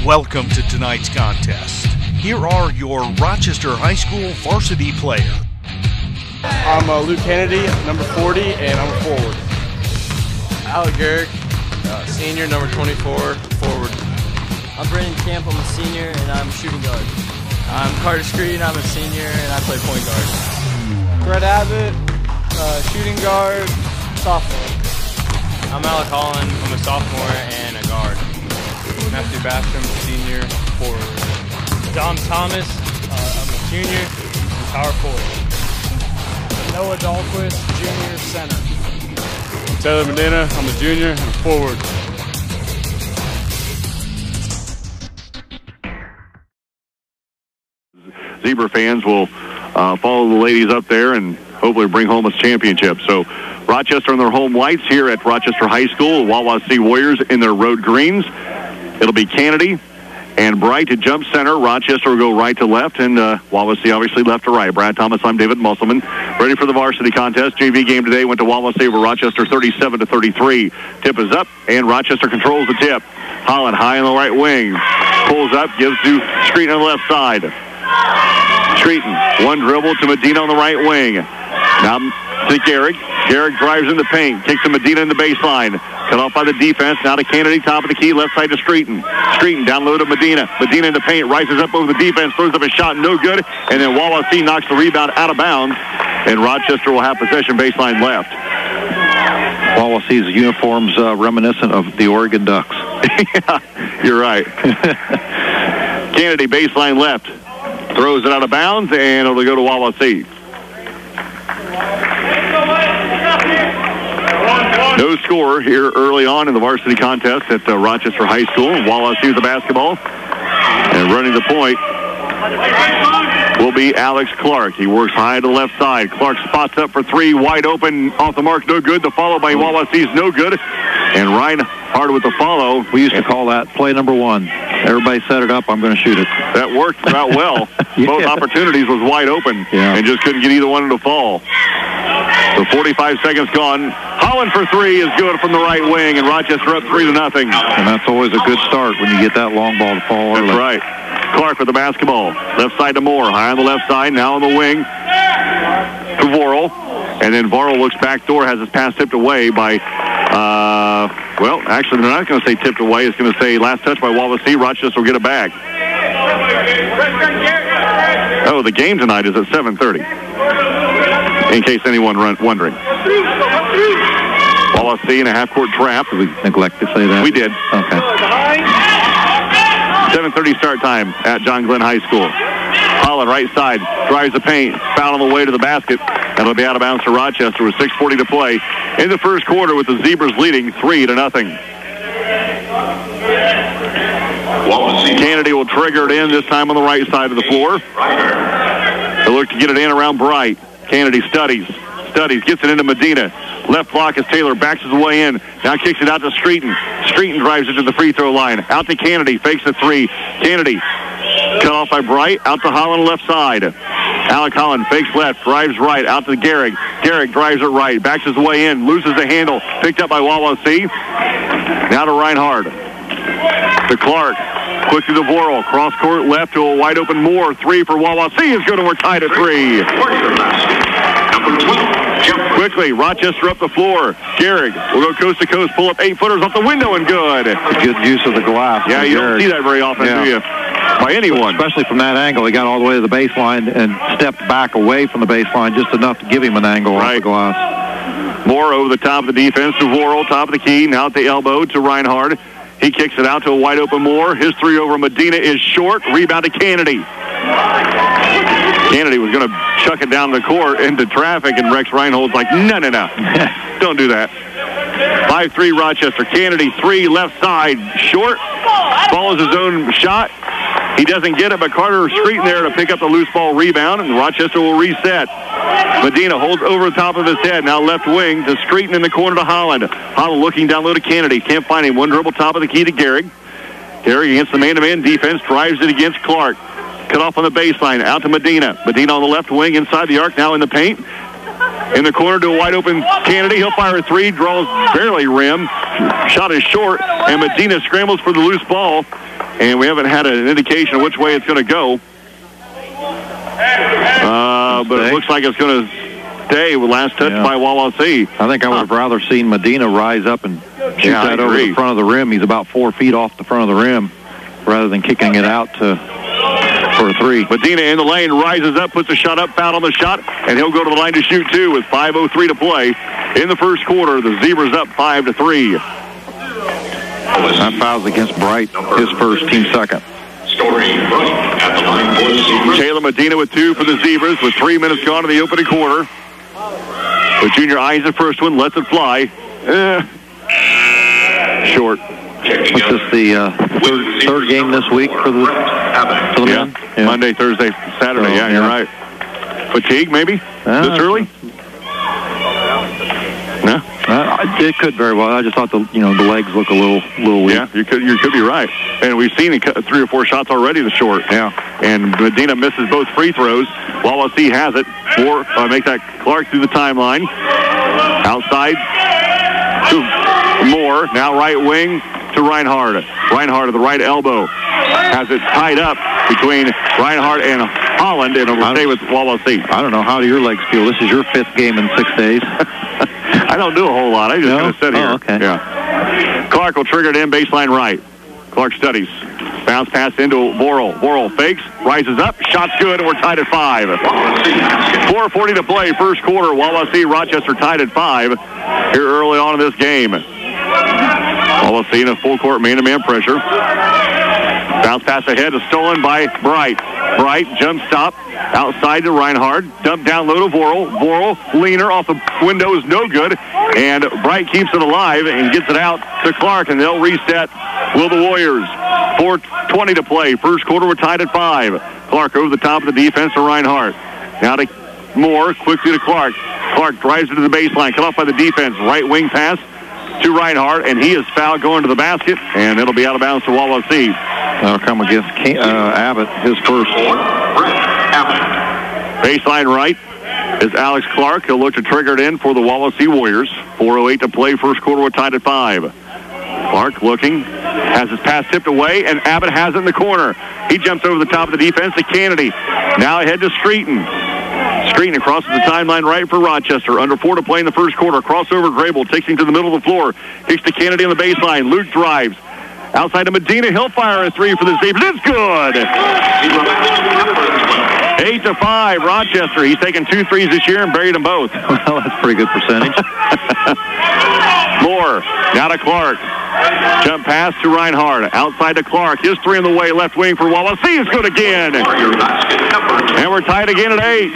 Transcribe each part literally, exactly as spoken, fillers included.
Welcome to tonight's contest. Here are your Rochester High School varsity players. I'm uh, Luke Kennedy, number forty, and I'm a forward. Alec Garrick, uh, senior, number twenty-four, forward. I'm Brandon Camp, I'm a senior, and I'm shooting guard. I'm Carter Screen, I'm a senior, and I play point guard. Brett Abbott, uh, shooting guard, sophomore. I'm Alec Holland, I'm a sophomore and a guard. Matthew Basham, senior, forward. Dom Thomas, uh, I'm a junior, and power forward. Noah Dahlquist, junior, center. Taylor Medina, I'm a junior and a forward. Zebra fans will uh, follow the ladies up there and hopefully bring home a championship. So Rochester in their home whites here at Rochester High School. Wawasee Warriors in their road greens. It'll be Kennedy and Bright to jump center. Rochester will go right to left, and uh, Wawasee obviously left to right. Brad Thomas, I'm David Musselman. Ready for the varsity contest. J V game today went to Wawasee over Rochester thirty-seven to thirty-three. Tip is up, and Rochester controls the tip. Holland high on the right wing. Pulls up, gives to Streeton on the left side. Streeton, one dribble to Medina on the right wing. Now to Garrick. Garrick drives in the paint, kicks to Medina in the baseline. Cut off by the defense. Now to Kennedy, top of the key, left side to Streeton. Streeton down low to Medina. Medina in the paint, rises up over the defense, throws up a shot, no good. And then Wawasee knocks the rebound out of bounds. And Rochester will have possession, baseline left. Wawasee's uniforms uh, reminiscent of the Oregon Ducks. Yeah, you're right. Kennedy, baseline left. Throws it out of bounds, and it'll go to Wawasee. No score here early on in the varsity contest at uh, Rochester High School. Wawasee with the basketball. And running the point will be Alex Clark. He works high to the left side. Clark spots up for three, wide open, off the mark, no good. The follow by Wawasee's no good. And Ryan Hard with the follow. We used to call that play number one. Everybody set it up, I'm going to shoot it. That worked out well. Yeah. Both opportunities was wide open, yeah, and just couldn't get either one to fall. So forty-five seconds gone. Holland for three is good from the right wing, and Rochester up three to nothing. And that's always a good start when you get that long ball to fall early. That's right. Clark with the basketball. Left side to Moore. High on the left side, now on the wing to Vorel. And then Vorel looks back door, has his pass tipped away by, uh, well, actually they're not going to say tipped away. It's going to say last touch by Wawasee. Rochester will get it back. Oh, the game tonight is at seven thirty. In case anyone run, wondering. Wawasee in a half-court trap. Did we neglect to say that? We did. Okay. seven thirty start time at John Glenn High School. Holland, right side, drives the paint, foul on the way to the basket. That'll be out of bounds to Rochester with six forty to play in the first quarter, with the Zebras leading three to nothing. Kennedy will trigger it in, this time on the right side of the floor. They look to get it in around Bright. Kennedy studies, studies, gets it into Medina. Left block as Taylor backs his way in. Now kicks it out to Streeton. Streeton drives it to the free throw line. Out to Kennedy, fakes a three. Kennedy cut off by Bright, out to Holland left side. Alec Holland fakes left, drives right, out to Garrick. Garrick drives it right, backs his way in, loses the handle, picked up by Wawasee. Now to Reinhard. To Clark. Quick to the Vorel. Cross court left to a wide open Moore. Three for Wawasee is good, and we're tied at three. Quickly, Rochester up the floor. Garrick will go coast to coast, pull up eight footers off the window, and good. Good use of the glass. Yeah, you Garrick. Don't see that very often, yeah, do you? By anyone. Especially from that angle. He got all the way to the baseline and stepped back away from the baseline just enough to give him an angle right off the glass. Moore over the top of the defense to Vorel, top of the key, now at the elbow to Reinhard. He kicks it out to a wide open Moore. His three over Medina is short. Rebound to Kennedy. Kennedy was going to chuck it down the court into traffic, and Rex Reinhold's like, no, no, no. Don't do that. five three Rochester. Kennedy, three, left side, short. Follows his own shot. He doesn't get it, but Carter Streeton there to pick up the loose ball rebound, and Rochester will reset. Medina holds over the top of his head. Now left wing to Streeton in the corner to Holland. Holland looking down low to Kennedy. Can't find him. One dribble top of the key to Garrick. Garrick against the man-to-man defense. Drives it against Clark. Cut off on the baseline. Out to Medina. Medina on the left wing inside the arc. Now in the paint. In the corner to a wide open Kennedy. He'll fire a three. Draws barely rim. shot is short, and Medina scrambles for the loose ball, and we haven't had an indication of which way it's going to go. Uh, but it looks like it's going to stay with last touch yeah. by Wawasee. I think I would have huh. rather seen Medina rise up and shoot yeah, that over the front of the rim. He's about four feet off the front of the rim rather than kicking it out to for a three. Medina in the lane, rises up, puts a shot up, foul on the shot, and he'll go to the line to shoot two with five oh three to play in the first quarter. The Zebras up five to three. That foul's against Bright, his first, team second. Taylor Medina with two for the Zebras with three minutes gone in the opening quarter. The junior eyes the first one, lets it fly. Eh. Short. What's this, the uh, third, third game this week for the, for the yeah. men? Yeah. Monday, Thursday, Saturday. Oh, yeah, you're yeah. right. Fatigue, maybe? Uh, this early? No? Uh, it could very well. I just thought the you know the legs look a little little weak. Yeah, you could you could be right. And we've seen three or four shots already the short. Yeah. And Medina misses both free throws. Wawasee has it. Four, uh, make that Clark through the timeline. Outside to Moore. Now right wing to Reinhardt. Reinhardt at the right elbow. Has it tied up between Reinhardt and Holland, and it will stay with Wawasee. I don't know. How do your legs feel? This is your fifth game in six days. I don't do a whole lot. I just no? kind of sit here. Oh, okay. Yeah. Clark will trigger it in baseline right. Clark studies. Bounce pass into Vorel. Vorel fakes, rises up, shot's good, and we're tied at five. four forty to play, first quarter. Wawasee Rochester tied at five here early on in this game. Wawasee in a full court man-to-man pressure. Bounce pass ahead is stolen by Bright. Bright, jump stop, outside to Reinhardt. Dump down low to Vorel. Vorel, leaner off the window is no good. And Bright keeps it alive and gets it out to Clark, and they'll reset. Will the Warriors. four twenty to play. First quarter, we're tied at five. Clark over the top of the defense to Reinhardt. Now to Moore, quickly to Clark. Clark drives it to the baseline, cut off by the defense. Right wing pass to Reinhardt, and he is fouled going to the basket, and it'll be out of bounds to Wawasee. That'll come against King, uh, Abbott, his first. Baseline right is Alex Clark. He'll look to trigger it in for the Wawasee Warriors. four oh eight to play. First quarter, we're tied at five. Clark looking, has his pass tipped away, and Abbott has it in the corner. He jumps over the top of the defense to Kennedy. Now ahead to Streeton. Streeton crosses the timeline right for Rochester. Under four to play in the first quarter. Crossover, Grable takes him to the middle of the floor. Kicks to Kennedy on the baseline. Luke drives. Outside to Medina. He'll fire a three for the Zebras. It's good! Eight to five, Rochester. He's taken two threes this year and buried them both. Well, that's a pretty good percentage. Moore, now to Clark. Jump pass to Reinhardt. Outside to Clark. His three in the way. Left wing for Wawasee is good again. And we're tied again at eight.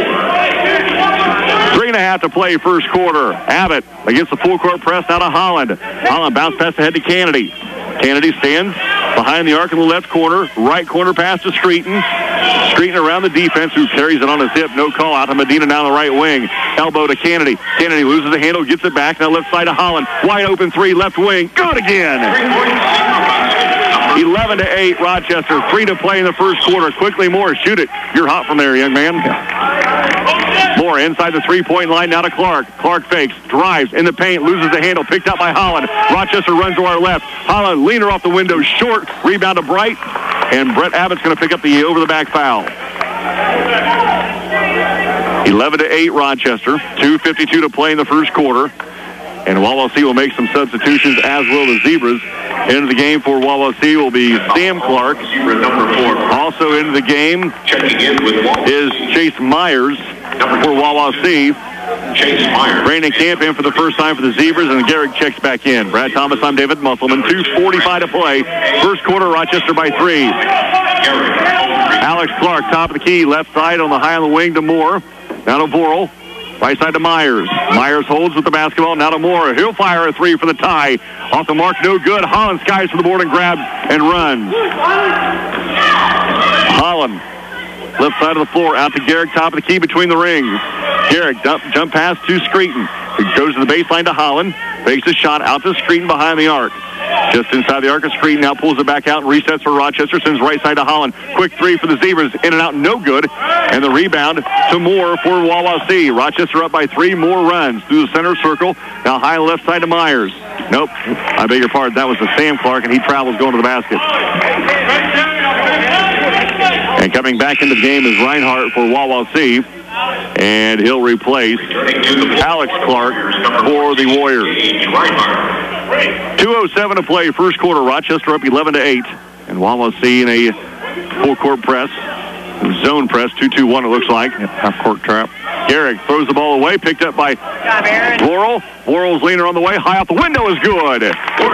Three and a half to play first quarter. Abbott against the full court press. Now to Holland. Holland bounce pass ahead to Kennedy. Kennedy stands behind the arc in the left corner. Right corner pass to Streeton. Streeton around the defense, who carries it on his hip. No call out to Medina down the right wing. Elbow to Kennedy. Kennedy loses the handle, gets it back. Now left side to Holland. Wide open three, left wing. Good again. eleven to eight, Rochester. Three to play in the first quarter. Quickly, Moore, shoot it. You're hot from there, young man. Moore inside the three-point line, now to Clark. Clark fakes, drives in the paint, loses the handle, picked up by Holland. Rochester runs to our left. Holland, leaner off the window, short, rebound to Bright, and Brett Abbott's going to pick up the over-the-back foul. eleven to eight, Rochester. two fifty-two to play in the first quarter. And Wawasee will make some substitutions, as will the Zebras. Into the game for Wawasee will be Sam Clark. Also into the game is Chase Myers for Wawasee. Chase Myers. Brandon Camp in for the first time for the Zebras, and Garrick checks back in. Brad Thomas, I'm David Musselman. two forty-five to play. First quarter, Rochester by three. Alex Clark, top of the key, left side on the high on the wing to Moore. Now to Vorel. Right side to Myers. Myers holds with the basketball. Now to Moore. He'll fire a three for the tie. Off the mark, no good. Holland skies for the board and grabs and runs. Holland, left side of the floor, out to Garrick, top of the key between the rings. Garrick, jump, jump pass to Streeton. It goes to the baseline to Holland. Fakes a shot out to Streeton behind the arc. Just inside the arc of Streeton, now pulls it back out and resets for Rochester. Sends right side to Holland. Quick three for the Zebras. In and out, no good. And the rebound to Moore for Wawasee. Rochester up by three more runs through the center circle. Now high left side to Myers. Nope, I beg your pardon. That was the Sam Clark, and he travels going to the basket. And coming back into the game is Reinhardt for Wawasee. And he'll replace Alex Clark for the Warriors. two oh seven to play, first quarter. Rochester up eleven to eight. And Wawasee in a full-court press. Zone press, two two one it looks like. Half-court trap. Garrick throws the ball away, picked up by Laurel. Laurel's leaner on the way. High off the window is good.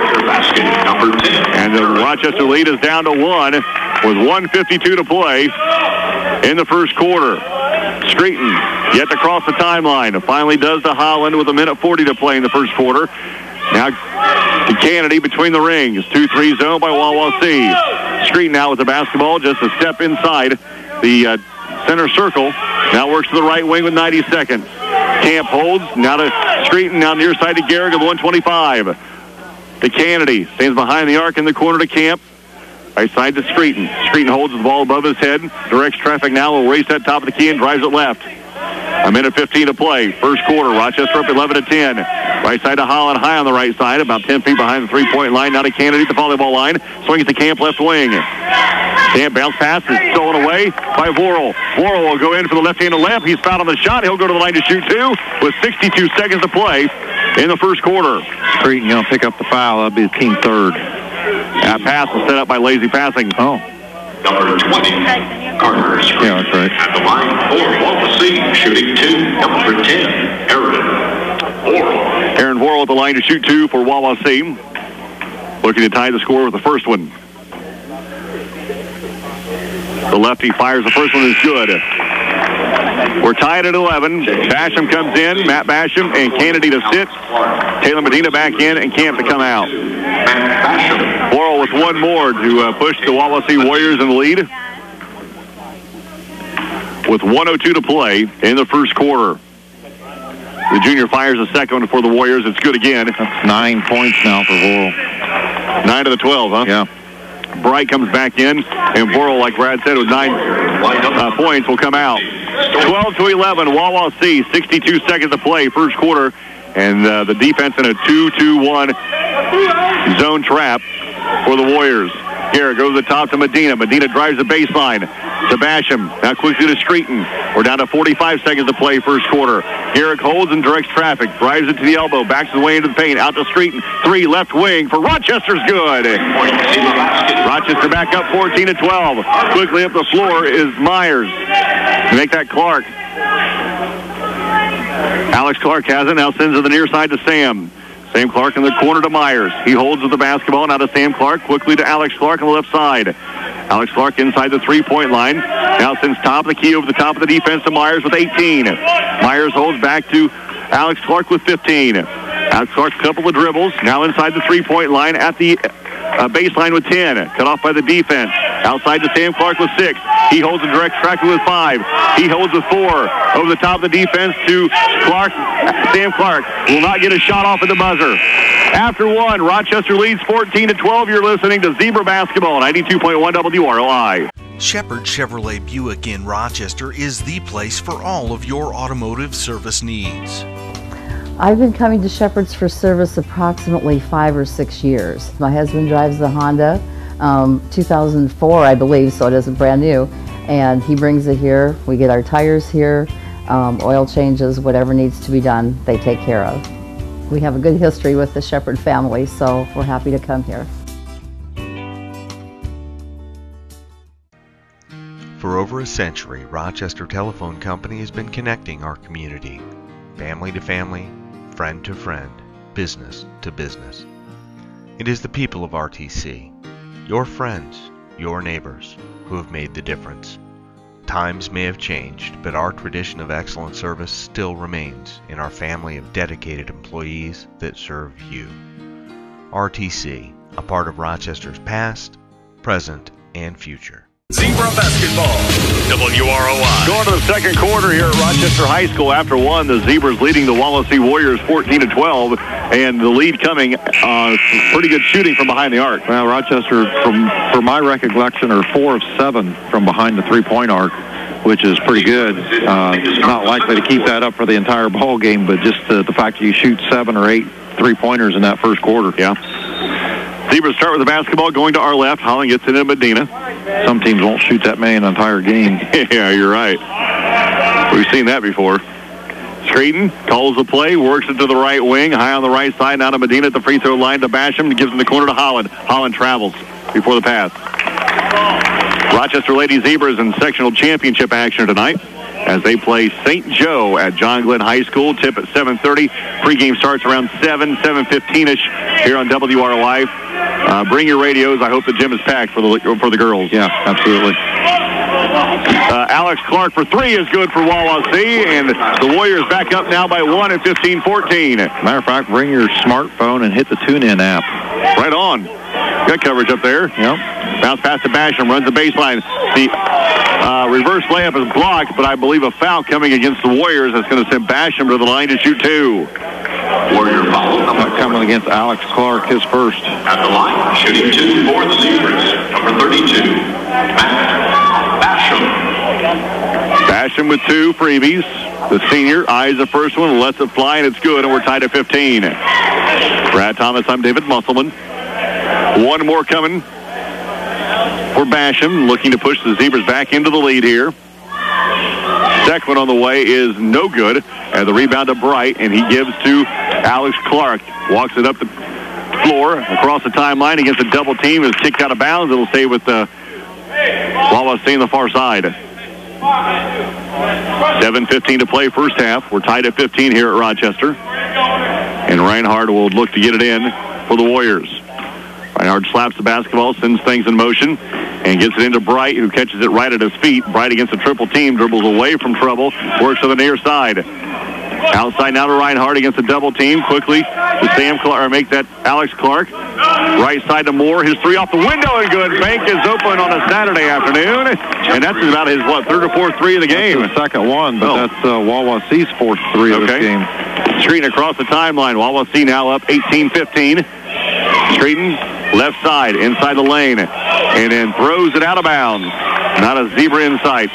And the Rochester lead is down to one with one fifty-two to play in the first quarter. Streeton yet to cross the timeline. Finally does to Holland with a minute forty to play in the first quarter. Now to Kennedy between the rings. two three zone by Wawasee. Streeton now with the basketball, just a step inside the uh, center circle. Now works to the right wing with ninety seconds. Camp holds. Now to Streeton. Now near side to Garrick at one twenty-five. To Kennedy. Stands behind the arc in the corner to Camp. Right side to Streeton. Streeton holds the ball above his head. Directs traffic now. Will race that top of the key and drives it left. A minute fifteen to play. First quarter. Rochester up eleven to ten. Right side to Holland. High on the right side. About ten feet behind the three-point line. Now to Kennedy at the volleyball line. Swings to Camp left wing. Camp bounce pass is stolen away by Vorel. Vorel will go in for the left-handed layup. He's fouled on the shot. He'll go to the line to shoot two with sixty-two seconds to play in the first quarter. Streeton going to pick up the foul. That'll be the team third. That pass was set up by lazy passing. Oh. Number twenty, Carter. Yeah, that's right. At the line for Wawasee, shooting two. Number ten, Aaron Vorel. Aaron Vorel at the line to shoot two for Wawasee. Looking to tie the score with the first one. The lefty fires. The first one is good. We're tied at eleven. Basham comes in. Matt Basham and Kennedy to sit. Taylor Medina back in and Camp to come out. Laurel with one more to uh, push the Wawasee Warriors in the lead. With one oh two to play in the first quarter. The junior fires a second one for the Warriors. It's good again. That's nine points now for Vorel. Nine to the twelve, huh? Yeah. Bright comes back in, and Vorel, like Brad said, with nine uh, points, will come out. twelve to eleven, Wawasee, sixty-two seconds to play, first quarter, and uh, the defense in a two two one zone trap for the Warriors. Garrett goes to the top to Medina. Medina drives the baseline to Basham. Now quickly to Streeton. We're down to forty-five seconds to play first quarter. Garrett holds and directs traffic. Drives it to the elbow. Backs his way into the paint. Out to Streeton. Three left wing for Rochester's good. Rochester back up fourteen to twelve. Quickly up the floor is Myers. To make that Clark. Alex Clark has it. Now sends to the near side to Sam. Sam Clark in the corner to Myers. He holds with the basketball. Now to Sam Clark. Quickly to Alex Clark on the left side. Alex Clark inside the three-point line. Now sends top of the key over the top of the defense to Myers with eighteen. Myers holds back to Alex Clark with fifteen. Alex Clark, a couple of dribbles. Now inside the three-point line at the uh, baseline with ten. Cut off by the defense. Outside to Sam Clark with six. He holds and directs traffic with five. He holds with four. Over the top of the defense to Clark. Sam Clark will not get a shot off at the buzzer. After one, Rochester leads fourteen to twelve. You're listening to Zebra Basketball, ninety-two point one W R L I. Shepherd Chevrolet Buick in Rochester is the place for all of your automotive service needs. I've been coming to Shepherd's for service approximately five or six years. My husband drives the Honda, um, two thousand four I believe, so it isn't brand new, and he brings it here. We get our tires here, um, oil changes, whatever needs to be done, they take care of. We have a good history with the Shepherd family, so we're happy to come here. For over a century, Rochester Telephone Company has been connecting our community, family to family, friend to friend, business to business. It is the people of R T C, your friends, your neighbors, who have made the difference. Times may have changed, but our tradition of excellent service still remains in our family of dedicated employees that serve you. R T C, a part of Rochester's past, present, and future. Zebra Aurora basketball. W R O I. Going to the second quarter here at Rochester High School. After one, the Zebras leading the Wawasee Warriors fourteen to twelve, and the lead coming uh, pretty good shooting from behind the arc. Well, Rochester, from for my recollection, are four of seven from behind the three-point arc, which is pretty good. Uh, not likely to keep that up for the entire ball game, but just the, the fact that you shoot seven or eight three-pointers in that first quarter. Yeah. Zebras start with the basketball going to our left. Holland gets it in Medina. Some teams won't shoot that many an entire game. Yeah, you're right. We've seen that before. Streeton calls the play, works it to the right wing, high on the right side, now to Medina at the free throw line to Basham, gives him the corner to Holland. Holland travels before the pass. Rochester Lady Zebras in sectional championship action tonight as they play Saint Joe at John Glenn High School. Tip at seven thirty. Pregame starts around seven, seven fifteen-ish here on W R O I. Uh, bring your radios. I hope the gym is packed for the for the girls. Yeah, absolutely. Uh, Alex Clark for three is good for Wawasee, and the Warriors back up now by one at fifteen fourteen. Matter of fact, bring your smartphone and hit the TuneIn app. Right on. Good coverage up there. Yep. Bounce pass to Basham, runs the baseline. The uh, reverse layup is blocked, but I believe a foul coming against the Warriors that's going to send Basham to the line to shoot two. Warrior foul uh, coming against Alex Clark, his first. At the line, shooting two for the Zebras, number thirty-two, Matt Basham. Basham with two freebies. The senior eyes the first one, lets it fly, and it's good, and we're tied at fifteen. Brad Thomas, I'm David Musselman. One more coming for Basham, looking to push the Zebras back into the lead here. Second one on the way is no good. And the rebound to Bright, and he gives to Alex Clark. Walks it up the floor, across the timeline against a double team. Is kicked out of bounds. It'll stay with the Wawasee on the far side. seven fifteen to play first half. We're tied at fifteen here at Rochester. And Reinhardt will look to get it in for the Warriors. Reinhardt slaps the basketball, sends things in motion, and gets it into Bright, who catches it right at his feet. Bright against a triple team, dribbles away from trouble, works to the near side. Outside now to Reinhardt against a double team. Quickly to Sam Clark, or make that Alex Clark. Right side to Moore. His three off the window and good. Bank is open on a Saturday afternoon. And that's about his, what, third or fourth three of the game. That's the second one, but oh. that's uh, Wawasee's fourth three of okay. this game. Streeton across the timeline. Wawasee now up eighteen fifteen. Streeton left side, inside the lane, and then throws it out of bounds. Not a Zebra in sight.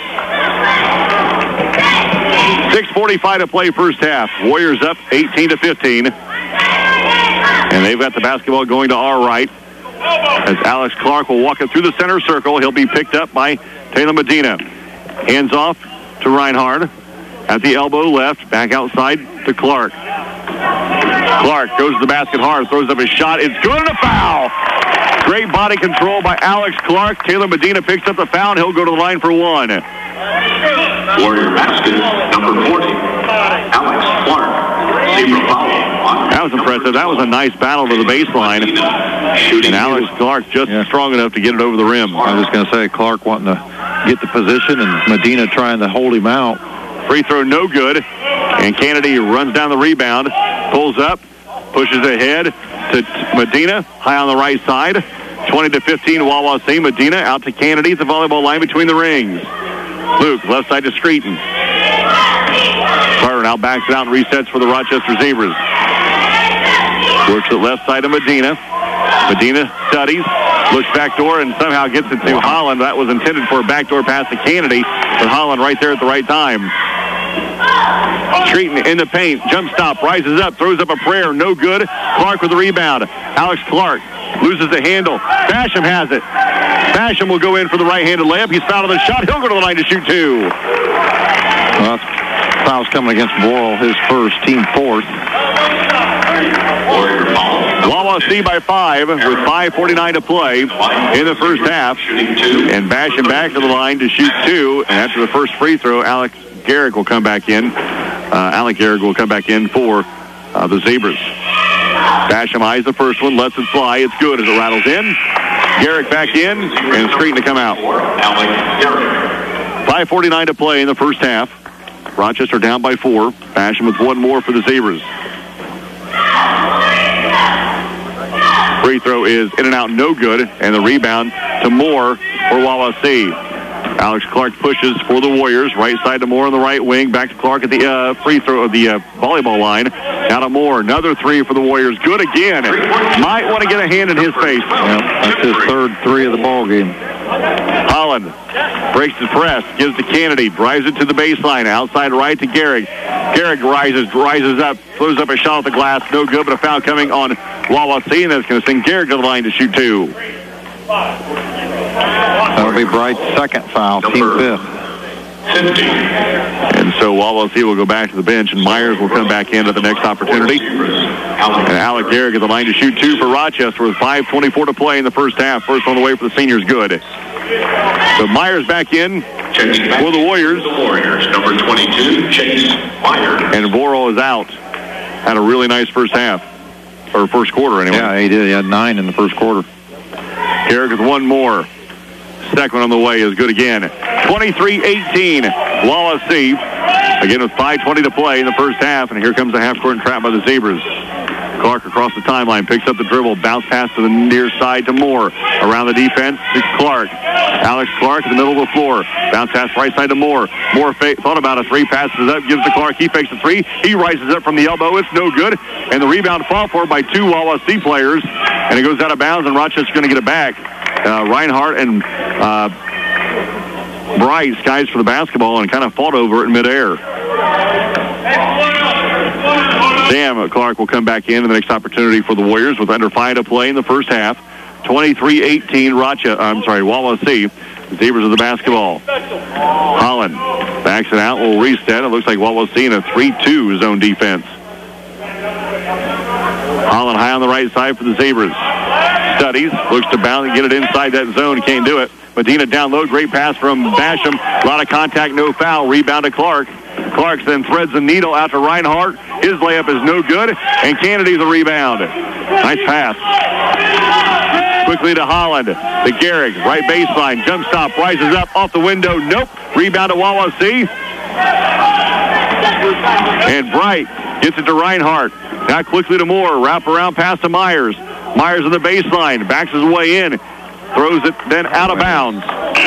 six forty-five to play first half. Warriors up eighteen to fifteen. And they've got the basketball going to our right. As Alex Clark will walk it through the center circle. He'll be picked up by Taylor Medina. Hands off to Reinhardt. At the elbow left, back outside to Clark. Clark goes to the basket hard, throws up his shot. It's good and a foul. Great body control by Alex Clark. Taylor Medina picks up the foul, and he'll go to the line for one. Warrior basket, number forty, Alex Clark. Zebra foul. That was impressive. That was a nice battle to the baseline. And Alex Clark just yeah. strong enough to get it over the rim. I was just going to say, Clark wanting to get the position, and Medina trying to hold him out. Free throw no good. And Kennedy runs down the rebound, pulls up, pushes ahead to Medina, high on the right side. twenty to fifteen, Wawasee. Medina out to Kennedy at the volleyball line between the rings. Luke, left side to Streeton. Carter now backs it out and resets for the Rochester Zebras. Works it left side to Medina. Medina studies, looks backdoor, and somehow gets it to Holland. That was intended for a backdoor pass to Kennedy, but Holland right there at the right time. Streeton in the paint, jump stop, rises up, throws up a prayer, no good. Clark with the rebound. Alex Clark loses the handle. Basham has it. Basham will go in for the right-handed layup. He's fouled on the shot. He'll go to the line to shoot two. Well, foul's coming against Boyle, his first, team fourth. Wawasee by five with five forty-nine to play in the first half. And Basham back to the line to shoot two. And after the first free throw, Alex Garrick will come back in. Uh, Alec Garrick will come back in for uh, the Zebras. Basham eyes the first one, lets it fly. It's good as it rattles in. Garrick back in, and Streeton to come out. five forty-nine to play in the first half. Rochester down by four. Basham with one more for the Zebras. Free throw is in and out, no good, and the rebound to Moore for Wawasee. Alex Clark pushes for the Warriors. Right side to Moore on the right wing. Back to Clark at the uh, free throw of the uh, volleyball line. Now to Moore. Another three for the Warriors. Good again. Might want to get a hand in his face. Yeah, that's his third three of the ball game. Holland breaks the press. Gives to Kennedy. Drives it to the baseline. Outside right to Garrick. Garrick rises, rises up. Throws up a shot at the glass. No good, but a foul coming on Wawasee. And that's going to send Garrick to the line to shoot two. That'll be Bright's second foul, team fifth. And so Wawasee will go back to the bench, and Myers will come back into the next opportunity. And Alec Garrick at the line to shoot two for Rochester with five twenty-four to play in the first half. First on the way for the seniors, good. So Myers back in for the Warriors. Warriors, number twenty-two, Chase Myers. And Vorel is out. Had a really nice first half, or first quarter anyway. Yeah, he did. He had nine in the first quarter. Garrick with one more. Second one on the way is good again. twenty-three eighteen, Wawasee. Again with five twenty to play in the first half, and here comes the half-court trap by the Zebras. Clark across the timeline, picks up the dribble, bounce pass to the near side to Moore. Around the defense, it's Clark. Alex Clark in the middle of the floor. Bounce pass right side to Moore. Moore fa- thought about a three, passes up, gives to Clark. He fakes a three. He rises up from the elbow. It's no good. And the rebound fought for by two Wawasee players. And it goes out of bounds, and Rochester's going to get it back. Uh, Reinhardt and uh, Bryce, guys for the basketball, and kind of fought over it in midair. Sam Clark will come back in in the next opportunity for the Warriors with under five to play in the first half. twenty-three eighteen, Rochester, I'm sorry, Wawasee. The Zebras of the basketball. Holland backs it out, will reset. It looks like Wawasee in a three two zone defense. Holland high on the right side for the Zebras. Studies, looks to bound and get it inside that zone. Can't do it. Medina down low. Great pass from Basham. A lot of contact, no foul. Rebound to Clark. Clark then threads the needle out to Reinhardt. His layup is no good. And Kennedy's a rebound. Nice pass. Quickly to Holland. To Garrick. Right baseline. Jump stop. Rises up off the window. Nope. Rebound to Wawasee. And Bright gets it to Reinhardt. Now quickly to Moore. Wrap around pass to Myers. Myers on the baseline. Backs his way in. Throws it then out of bounds.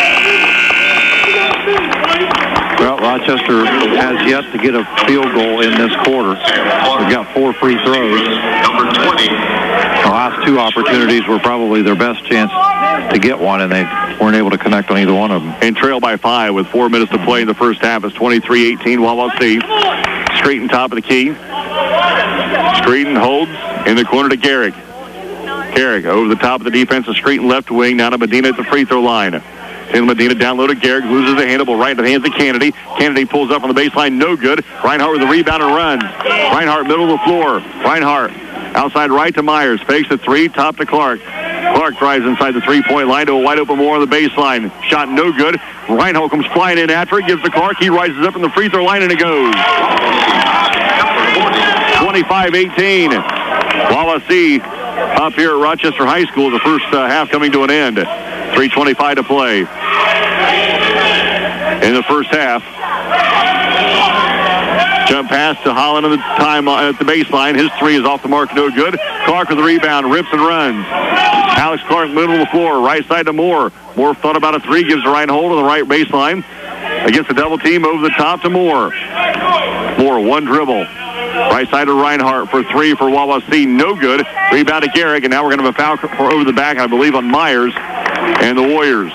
Well, Rochester has yet to get a field goal in this quarter. They've got four free throws. Number twenty. The last two opportunities were probably their best chance to get one, and they weren't able to connect on either one of them. And trail by five with four minutes to play in the first half. It's twenty-three eighteen, Wawasee. Streeton top of the key. Streeton holds in the corner to Garrick. Garrick over the top of the defense of Streeton left wing. Now to Medina at the free throw line. Tim Medina down low to Garrick, loses the handle, right into the hands of Kennedy. Kennedy pulls up on the baseline, no good. Reinhardt with the rebound and runs. Reinhardt middle of the floor. Reinhardt outside right to Myers, fakes the three, top to Clark. Clark drives inside the three-point line to a wide open Moore on the baseline. Shot no good. Reinhardt comes flying in after it, gives to Clark. He rises up from the free throw line and it goes. twenty-five eighteen. Wawasee up here at Rochester High School, the first uh, half coming to an end. three twenty-five to play in the first half. Jump pass to Holland at the time uh, at the baseline. His three is off the mark, no good. Clark with the rebound, rips and runs. Alex Clark middle of the floor, right side to Moore. Moore thought about a three, gives the right hold on the right baseline. Against the double team, over the top to Moore. Moore, one dribble. Right side to Reinhardt for three for Wawasee, no good. Rebound to Garrick, and now we're going to have a foul for over the back, I believe, on Myers and the Warriors.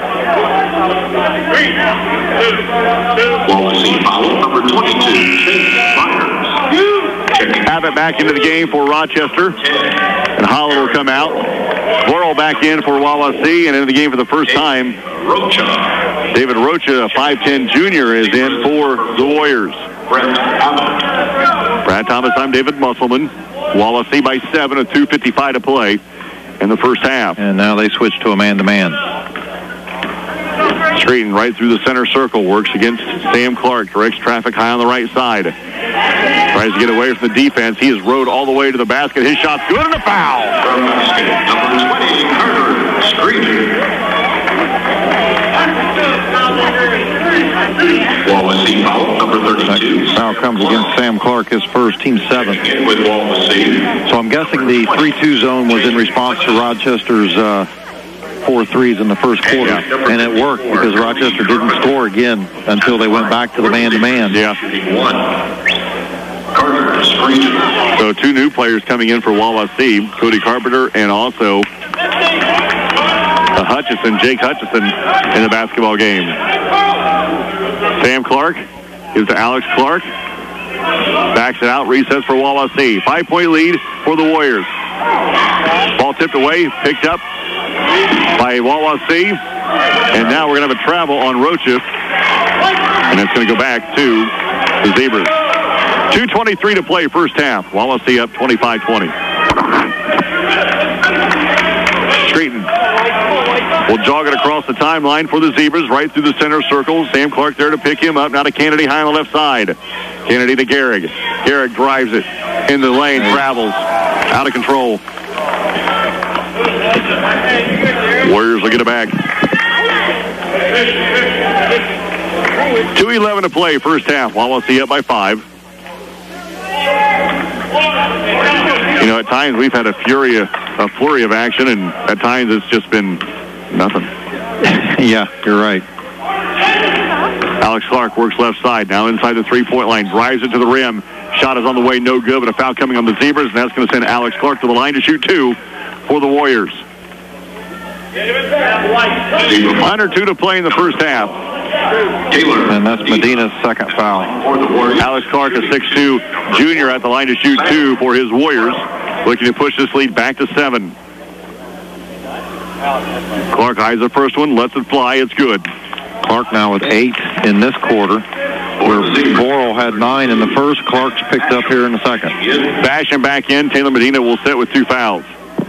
Wawasee foul number twenty-two, Chase Myers. Have it back into the game for Rochester, and Holland will come out. Worrell back in for Wawasee, and into the game for the first time. Rocha. David Rocha, a five ten junior, is in for the Warriors. Brett Thomas. Brad Thomas, I'm David Musselman. Wawasee by seven, with two fifty-five to play in the first half. And now they switch to a man-to-man. Streeton right through the center circle, works against Sam Clark, directs traffic high on the right side. Tries to get away from the defense. He is rode all the way to the basket. His shot's good, and a foul. From basket, number twenty, Carter Streeton. Wawasee foul number thirty-two. Foul comes against Sam Clark, his first, team seven. With Wawasee. So I'm guessing the three two zone was in response to Rochester's uh, four threes in the first quarter, and it worked because Rochester didn't score again until they went back to the man-to-man. Yeah. So two new players coming in for Wawasee, Cody Carpenter and also Hutchison, Jake Hutchison in the basketball game. Sam Clark gives to Alex Clark. Backs it out, resets for Wawasee. Five-point lead for the Warriors. Ball tipped away, picked up by Wawasee. And now we're going to have a travel on Rocha. And it's going to go back to the Zebras. two twenty-three to play first half. Wawasee up twenty-five twenty. Streeton will jog it across the timeline for the Zebras, right through the center circle. Sam Clark there to pick him up. Now to Kennedy high on the left side. Kennedy to Gehrig. Gehrig drives it in the lane, travels. Out of control. Warriors will get it back. two eleven to play first half. Wawasee up by five. You know, at times we've had a fury, a flurry of action, and at times it's just been nothing. Yeah, you're right. Alex Clark works left side, now inside the three-point line, drives it to the rim. Shot is on the way, no good, but a foul coming on the Zebras, and that's going to send Alex Clark to the line to shoot two for the Warriors. Under two to play in the first half. And that's Medina's second foul. Alex Clark, a six two junior, at the line to shoot two for his Warriors, looking to push this lead back to seven. Clark eyes the first one, lets it fly, it's good. Clark now with eight in this quarter, where Boral had nine in the first. Clark's picked up here in the second. Basham back in. Taylor Medina will sit with two fouls.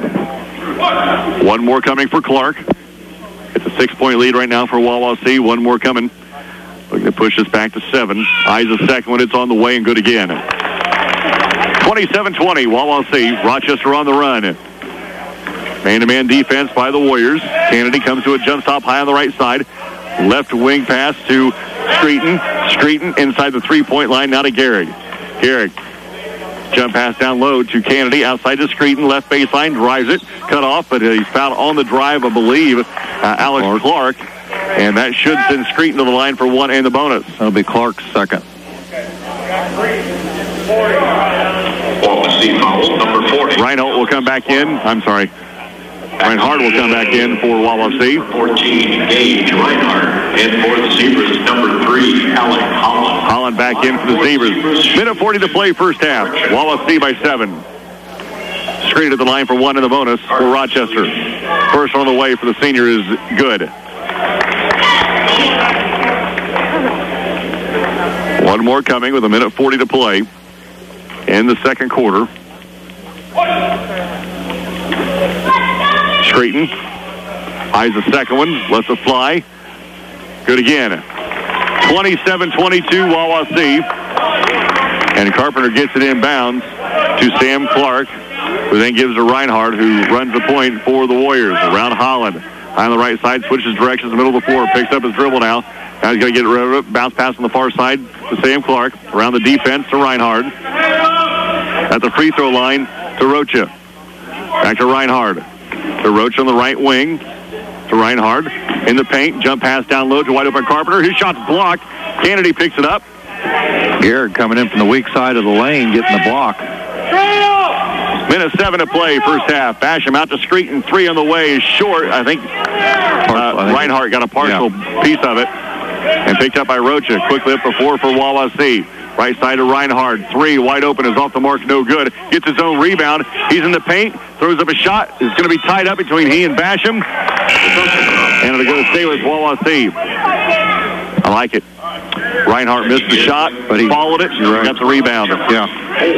One more coming for Clark. It's a six-point lead right now for Wawasee. One more coming. Looking to push this back to seven. Eyes the second one. It's on the way and good again. twenty-seven twenty, Wawasee. Rochester on the run. Man-to-man defense by the Warriors. Kennedy comes to a jump stop high on the right side. Left wing pass to Streeton. Streeton inside the three-point line, now to Gehrig. Gehrig. Jump pass down low to Kennedy. Outside to Streeton. Left baseline. Drives it. Cut off, but he's fouled on the drive, I believe, uh, Alex Clark. And that should send Streeton to the line for one and the bonus. That'll be Clark's second. Reinhold will come back in. I'm sorry. Reinhardt will come back in for Wawasee. fourteen, Gage Reinhardt. And for the Zebras, number three, Alec Holland. Holland back in for the Zebras. Minute forty to play first half. Wawasee by seven. Straight at the line for one in the bonus for Rochester. First on the way for the senior is good. One more coming with a minute forty to play in the second quarter. Streeton eyes the second one, lets it fly. Good again. twenty-seven twenty-two Wawasee. And Carpenter gets it inbounds to Sam Clark, who then gives to Reinhardt, who runs the point for the Warriors. Around Holland. High on the right side, switches directions in the middle of the floor, picks up his dribble now. Now he's going to get rid of it. Bounce pass on the far side to Sam Clark. Around the defense to Reinhardt. At the free throw line to Rocha. Back to Reinhardt. To Rocha on the right wing. To Reinhardt. In the paint. Jump pass down low to wide open Carpenter. His shot's blocked. Kennedy picks it up. Gehrig coming in from the weak side of the lane, getting the block. Minute seven to play, first half. Basham out to Streeton. Three on the way is short. I think, uh, Reinhardt got a partial yeah. piece of it. And picked up by Rocha. Quickly up the floor for Wawasee. Right side to Reinhardt. Three wide open is off the mark. No good. Gets his own rebound. He's in the paint. Throws up a shot. It's going to be tied up between he and Basham. And it'll go to stay with Wawasee. I like it. Reinhardt missed the shot, but he followed it. Right. Got the rebound. Yeah.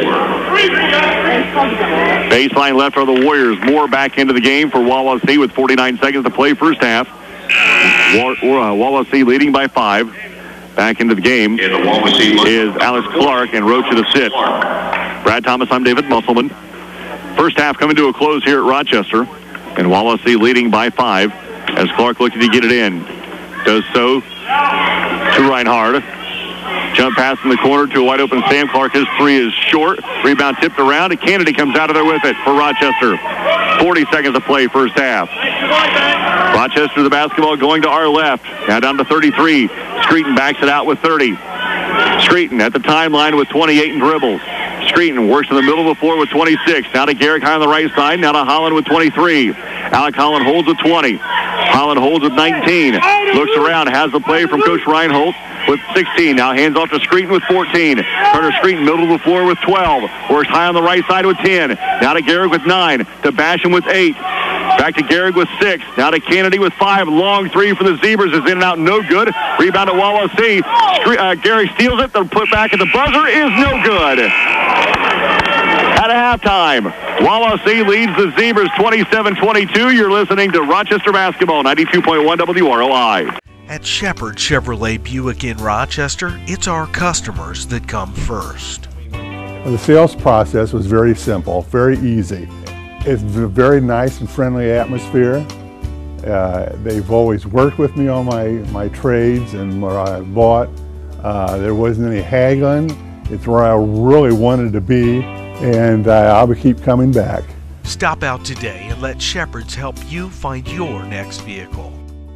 Baseline left for the Warriors. Moore back into the game for Wawasee with forty-nine seconds to play first half. Wawasee leading by five. Back into the game is Alex Clark and Rocha to sit. Brad Thomas, I'm David Musselman. First half coming to a close here at Rochester. And Wawasee leading by five as Clark looking to get it in. Does so to Reinhardt. Jump pass in the corner to a wide open Sam Clark. His three is short. Rebound tipped around. And Kennedy comes out of there with it for Rochester. forty seconds to play first half. Rochester, the basketball going to our left. Now down to thirty-three. Screeton backs it out with thirty. Screeton at the timeline with twenty-eight and dribbles. Screeton works in the middle of the floor with twenty-six. Now to Garrick high on the right side. Now to Holland with twenty-three. Alec Holland holds with twenty. Holland holds with nineteen. Looks around, has the play from Coach Reinhold with sixteen. Now hands off to Screeton with fourteen. Turner Screeton middle of the floor with twelve. Works high on the right side with ten. Now to Garrick with nine. To Basham with eight. Back to Garrick with six. Now to Kennedy with five. Long three for the Zebras is in and out. No good. Rebound at Wawasee. Uh, Garrick steals it. The put back at the buzzer is no good. At a halftime, Wawasee leads the Zebras twenty-seven twenty-two. You're listening to Rochester Basketball, ninety-two point one W R O I. At Shepherd Chevrolet Buick in Rochester, it's our customers that come first. The sales process was very simple, very easy. It's a very nice and friendly atmosphere. Uh, they've always worked with me on my, my trades and what I bought. Uh, there wasn't any haggling. It's where I really wanted to be, and uh, I'll keep coming back. Stop out today and let Shepherds help you find your next vehicle.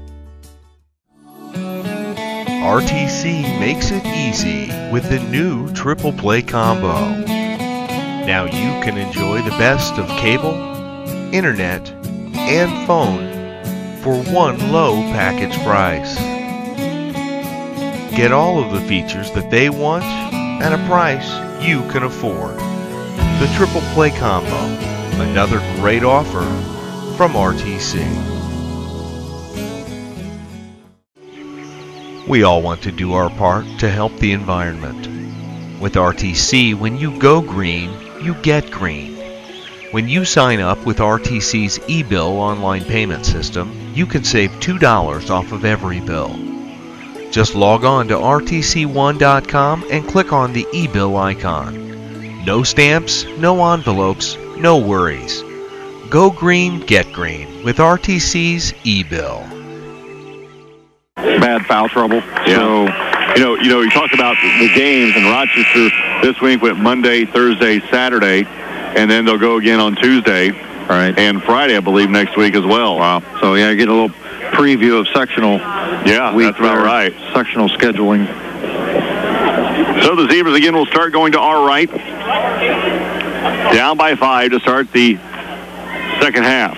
R T C makes it easy with the new Triple Play Combo. Now you can enjoy the best of cable, internet, and phone for one low package price. Get all of the features that they want at a price you can afford. The Triple Play Combo, another great offer from R T C. We all want to do our part to help the environment. With R T C, when you go green, you get green. When you sign up with R T C's eBill online payment system, you can save two dollars off of every bill. Just log on to R T C one dot com and click on the eBill icon. No stamps, no envelopes, no worries. Go green, get green with R T C's eBill. Bad foul trouble. Yeah. So, you know, you know, you talk about the games in Rochester this week went Monday, Thursday, Saturday, and then they'll go again on Tuesday. Right. And Friday, I believe, next week as well. Wow. So, yeah, get a little preview of sectional. Yeah, week that's about there, right. Sectional scheduling. So the Zebras again will start going to our right. Down by five to start the second half.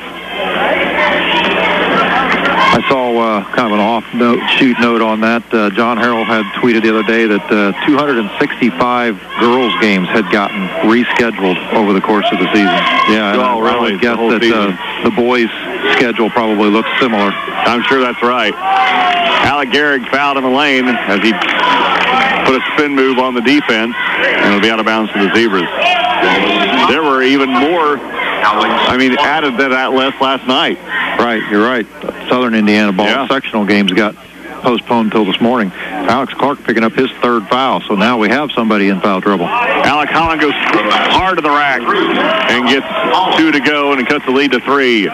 I saw uh, kind of an off-note shoot note on that. Uh, John Harrell had tweeted the other day that uh, two hundred sixty-five girls games had gotten rescheduled over the course of the season. Yeah, and oh, I, really? I would guess that uh, the boys' schedule probably looks similar. I'm sure that's right. Alec Garrick fouled in the lane as he put a spin move on the defense, and it'll be out of bounds for the Zebras. There were even more, I mean, added to that list last night. Right, you're right. Southern Indiana ball yeah. sectional games got postponed until this morning. Alex Clark picking up his third foul, so now we have somebody in foul trouble. Alec Holland goes hard to the rack and gets two to go and cuts the lead to three.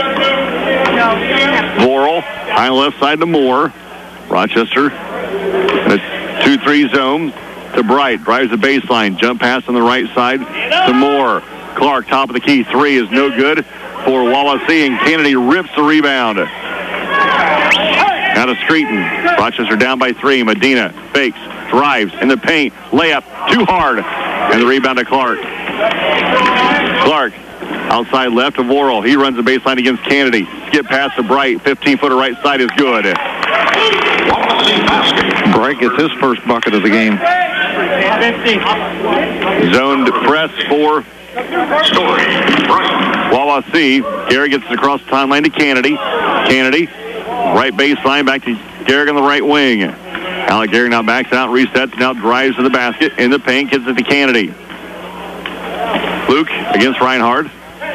Vorel, high left side to Moore. Rochester, a two three zone to Bright. Drives the baseline. Jump pass on the right side to Moore. Clark, top of the key. Three is no good for Wawasee, and Kennedy rips the rebound. Now to Screeton. Rochester down by three. Medina fakes, drives in the paint. Layup, too hard. And the rebound to Clark. Clark, outside left to Worrell. He runs the baseline against Kennedy. Skip pass to Bright. fifteen-footer right side is good. Bright gets his first bucket of the game. Zoned press for Wawasee. Garrick gets it across the timeline to Kennedy. Kennedy, right baseline, back to Garrick on the right wing. Alec Garrick now backs out, resets, now drives to the basket. In the paint, gets it to Kennedy. Luke against Reinhardt.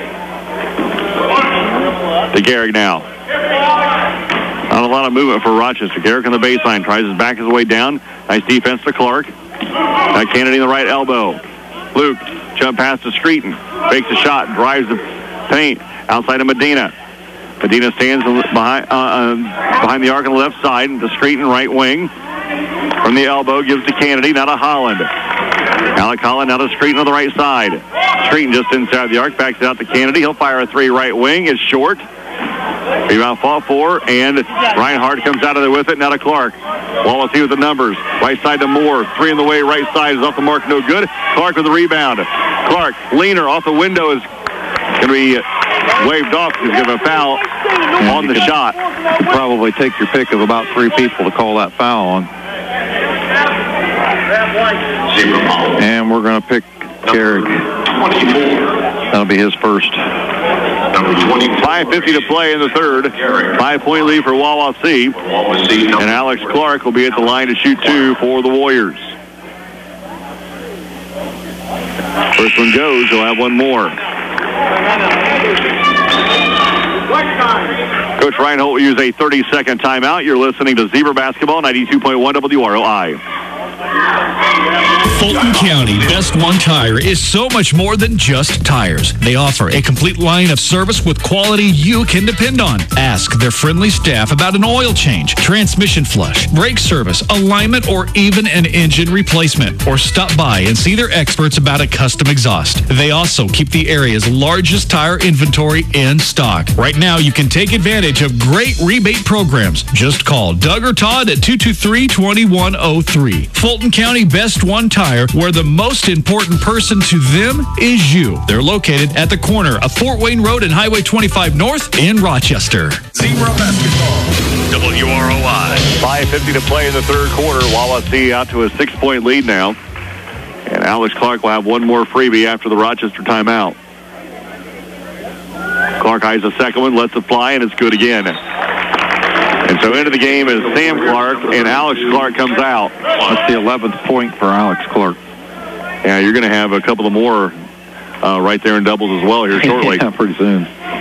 To Garrick now. Not a lot of movement for Rochester. Garrick on the baseline, tries his back his way down. Nice defense to Clark. Now Kennedy in the right elbow. Luke, jump pass to Screeton. Fakes a shot, drives the paint outside of Medina. Medina stands behind uh, uh, behind the arc on the left side. To Screeton, right wing. From the elbow, gives to Kennedy, now to Holland. Alec Holland now to Screeton on the right side. Screeton just inside the arc, backs it out to Kennedy. He'll fire a three right wing. It's short. Rebound fought for, and Reinhardt comes out of there with it. Now to Clark. Wallace with the numbers. Right side to Moore. Three in the way. Right side is off the mark. No good. Clark with the rebound. Clark, leaner off the window, is going to be waved off. He's going to have a foul and on the can, shot. You can probably take your pick of about three people to call that foul on. And we're going to pick Garrick. That'll be his first. five fifty to play in the third. Five-point lead for Wawasee. And Alex Clark will be at the line to shoot two for the Warriors. First one goes. He'll have one more. Coach Reinhold will use a thirty-second timeout. You're listening to Zebra Basketball, ninety-two point one W R O I. Fulton County Best One Tire is so much more than just tires. They offer a complete line of service with quality you can depend on. Ask their friendly staff about an oil change, transmission flush, brake service, alignment, or even an engine replacement. Or stop by and see their experts about a custom exhaust. They also keep the area's largest tire inventory in stock. Right now, you can take advantage of great rebate programs. Just call Doug or Todd at two two three, two one zero three. Fulton County Best One Tire, where the most important person to them is you. They're located at the corner of Fort Wayne Road and Highway twenty-five North in Rochester. Zebra Basketball, W R O I. five fifty to play in the third quarter. Wawasee out to a six-point lead now. And Alex Clark will have one more freebie after the Rochester timeout. Clark eyes the second one, lets it fly, and it's good again. And so into the game is Sam Clark, and Alex Clark comes out. That's the eleventh point for Alex Clark. Yeah, you're going to have a couple of more uh, right there in doubles as well here shortly. Yeah, pretty soon.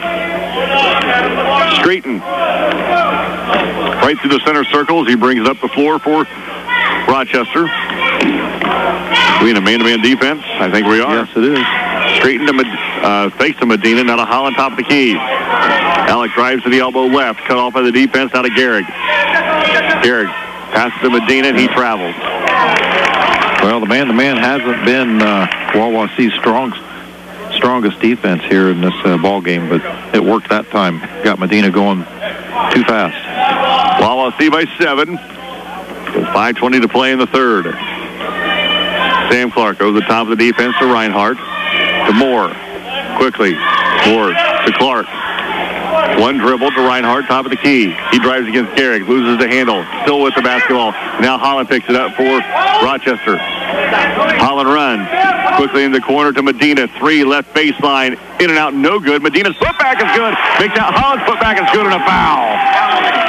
Streeton. Right through the center circle as he brings up the floor for Rochester. We in a man-to-man defense? I think we are. Yes, it is. Streeton to Med- uh, fakes to Medina, now to Holland, top of the key. Alec drives to the elbow left, cut off by the defense, now to Garrick. Garrick passes to Medina, and he travels. Well, the man-to-man hasn't been uh, Wawasee's strong, strongest defense here in this uh, ball game, but it worked that time. Got Medina going too fast. Wawasee by seven. five twenty to play in the third. Sam Clark over the top of the defense to Reinhardt. To Moore. Quickly. Moore to Clark. One dribble to Reinhardt, top of the key. He drives against Garrick, loses the handle. Still with the basketball. Now Holland picks it up for Rochester. Holland runs. Quickly in the corner to Medina. Three left baseline. In and out, no good. Medina's putback is good. Makes out Holland's putback is good and a foul.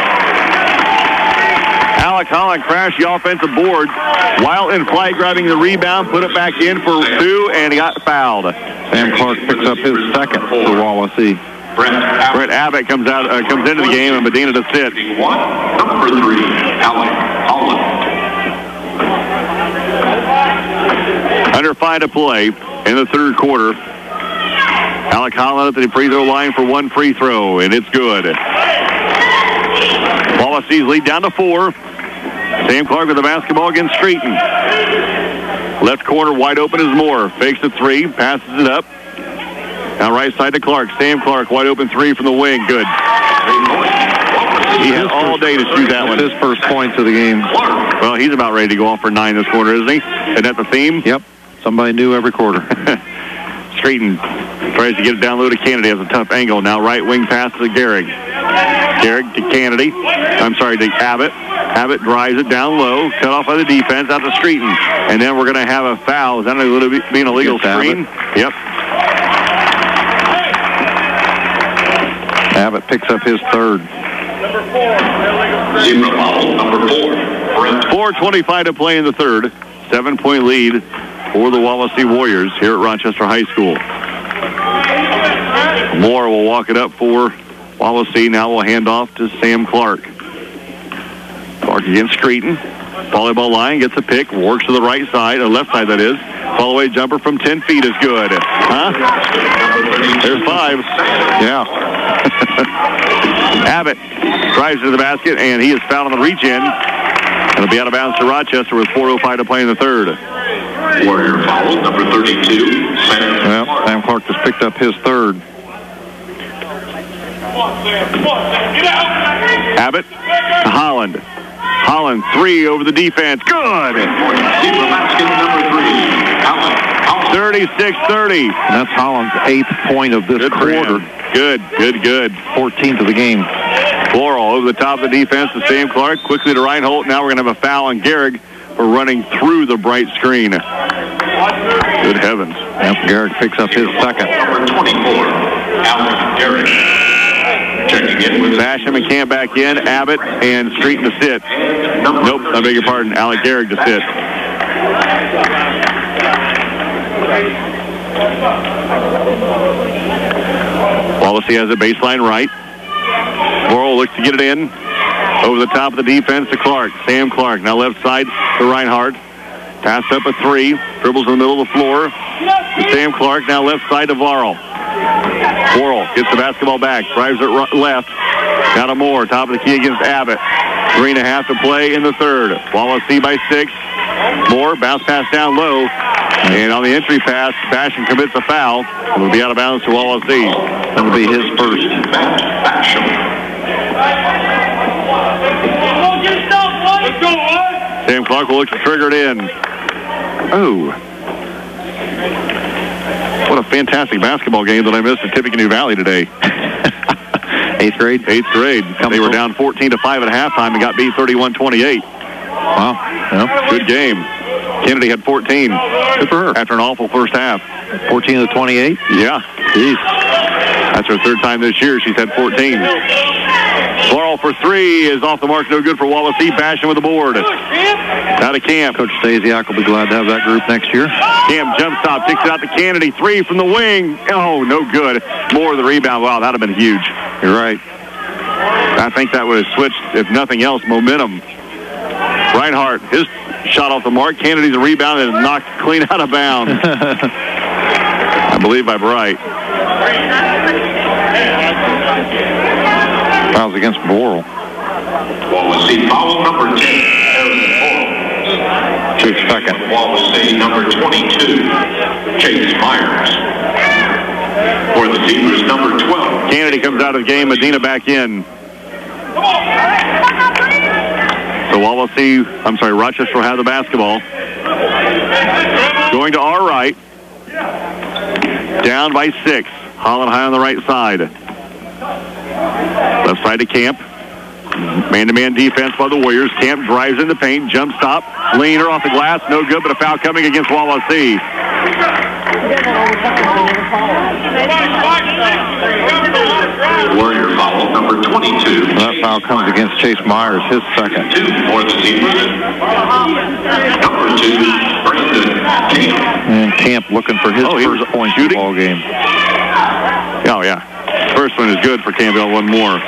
Alex Holland crashed the offensive board while in flight, grabbing the rebound, put it back in for two, and he got fouled. Sam Clark picks up his second for Wawasee. Brett Abbott comes out, uh, comes into the game, and Medina to sit. Number three, Alex Holland. Under five to play in the third quarter. Alex Holland at the free throw line for one free throw, and it's good. Wawasee's lead down to four. Sam Clark with the basketball against Streeton. Left corner wide open is Moore. Fakes the three, passes it up. Now right side to Clark. Sam Clark, wide open three from the wing. Good. He had all day to shoot that one. His first points of the game. Well, he's about ready to go off for nine this quarter, isn't he? Isn't that the theme? Yep. Somebody new every quarter. Streeton tries to get it down low to Kennedy. Has a tough angle. Now right wing pass to Garrick. Garrick to Kennedy. I'm sorry, to Abbott. Abbott drives it down low. Cut off by the defense out to Streeton. And then we're going to have a foul. Is that going to be an illegal screen? Yep. Abbott picks up his third. Zebra foul, number four. four twenty-five to play in the third. Seven-point lead for the Wawasee Warriors here at Rochester High School. Moore will walk it up for Wawasee. Now we'll hand off to Sam Clark. Clark against Streeton. Volleyball line, gets a pick, works to the right side, or left side that is. Follow-away jumper from ten feet is good. Huh? There's five. Yeah. Abbott drives to the basket, and he is fouled on the reach-in. It'll be out of bounds to Rochester with four oh five to play in the third. Warrior foul, number thirty-two. Well, Sam Clark just picked up his third. Abbott to Holland. Holland, three over the defense. Good. thirty-six thirty. That's Holland's eighth point of this good quarter. Good, good, good. fourteenth of the game. Floral over the top of the defense to Sam Clark. Quickly to Reinhold. Now we're going to have a foul on Gehrig for running through the bright screen. Good heavens. Yep, Gehrig picks up his second. Number twenty-four, Alan Gehrig. Checking in with Basham and Camp back in. Abbott and Street to sit. Nope, I beg your pardon. Alec Gehrig to sit. Wallacey has a baseline right. Laurel looks to get it in. Over the top of the defense to Clark. Sam Clark. Now left side to Reinhardt. Pass up a three. Dribbles in the middle of the floor. To Sam Clark. Now left side to Varl. Worrell gets the basketball back. Drives it right, left. Now to Moore. Top of the key against Abbott. Three and a half to play in the third. Wallacey by six. Moore. Bounce pass down low. And on the entry pass, Basham commits a foul. It will be out of bounds to Wallacey. That'll be his first. Sam Clark will look to trigger it in. Oh. What a fantastic basketball game that I missed at Tippecanoe Valley today. Eighth grade? Eighth grade. They were down fourteen to five at halftime and got beat thirty-one twenty-eight. Wow. Yeah. Good game. Kennedy had fourteen. Good for her. After an awful first half. fourteen to twenty-eight? Yeah. Jeez. That's her third time this year. She's had fourteen. Laurel for three is off the mark. No good for Wallacey. Basham with the board. Out of Camp. Coach Stasiak will be glad to have that group next year. Camp jump stop. Kicks it out to Kennedy. Three from the wing. Oh, no good. More of the rebound. Wow, that would have been huge. You're right. I think that would have switched, if nothing else, momentum. Reinhardt, his shot off the mark. Kennedy's a rebound and knocked clean out of bounds. I believe by Bright. Fouls against Boral. Wallacey foul number ten, Aaron Boral. Chase second. Wallacey number twenty-two, Chase Myers. For the Zebras, number twelve. Kennedy comes out of the game. Medina back in. So Wallacey, I'm sorry, Rochester will have the basketball. Going to our right. Down by six. Holland high on the right side. Left side to Camp. Man-to-man defense by the Warriors. Camp drives in the paint. Jump stop. Leaner off the glass. No good, but a foul coming against Wallacey. Warrior foul number twenty-two. That foul comes against Chase Myers, his second. Two for the Zebras. Number two, Brandon Camp. And Camp looking for his oh, first point in the ball game. Oh, yeah. First one is good for Campbell. One more.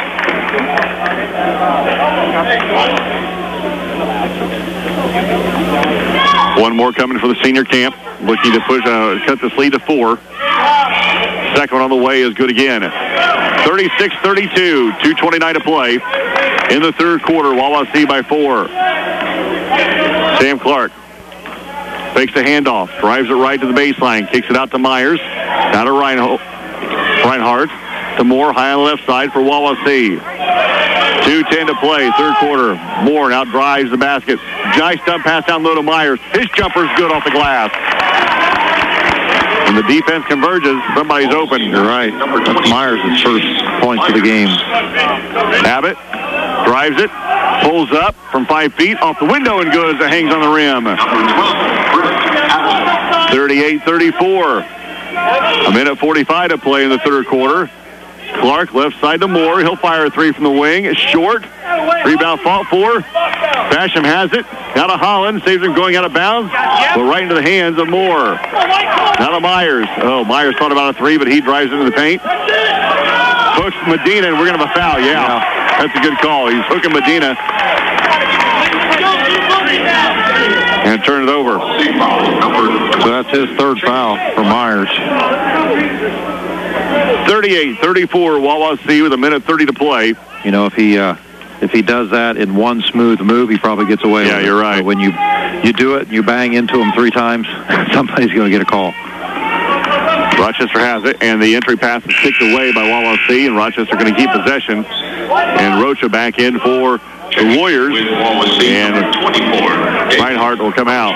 One more coming for the senior Camp. Looking to push, uh, cut this lead to four. Second one on the way is good again. thirty-six thirty-two. two twenty-nine to play. In the third quarter, Wallacey by four. Sam Clark fakes the handoff. Drives it right to the baseline. Kicks it out to Myers. Now to Reinhold. Reinhardt. To Moore, high on the left side for Wallacey. two ten to play, third quarter. Moore now drives the basket. Jice up, pass down low to Myers. His jumper's good off the glass. When the defense converges, somebody's open. You're right. That's Myers' first points of the game. Abbott drives it, pulls up from five feet, off the window and good as it hangs on the rim. thirty-eight thirty-four. A minute forty-five to play in the third quarter. Clark left side to Moore. He'll fire a three from the wing. It's short. Rebound fought for. Basham has it. Now to Holland. Saves him going out of bounds. But right into the hands of Moore. Now to Myers. Oh, Myers thought about a three, but he drives into the paint. Hooks Medina, and we're going to have a foul. Yeah, yeah. That's a good call. He's hooking Medina. And turn it over. So that's his third foul for Myers. thirty-eight thirty-four, Wallacey with a minute thirty to play. You know, if he uh, if he does that in one smooth move, he probably gets away yeah, with it. Yeah, you're right. But when you you do it and you bang into him three times, somebody's going to get a call. Rochester has it, and the entry pass is kicked away by Wawasee, and Rochester going to keep possession. And Rocha back in for the Warriors, and Reinhardt will come out.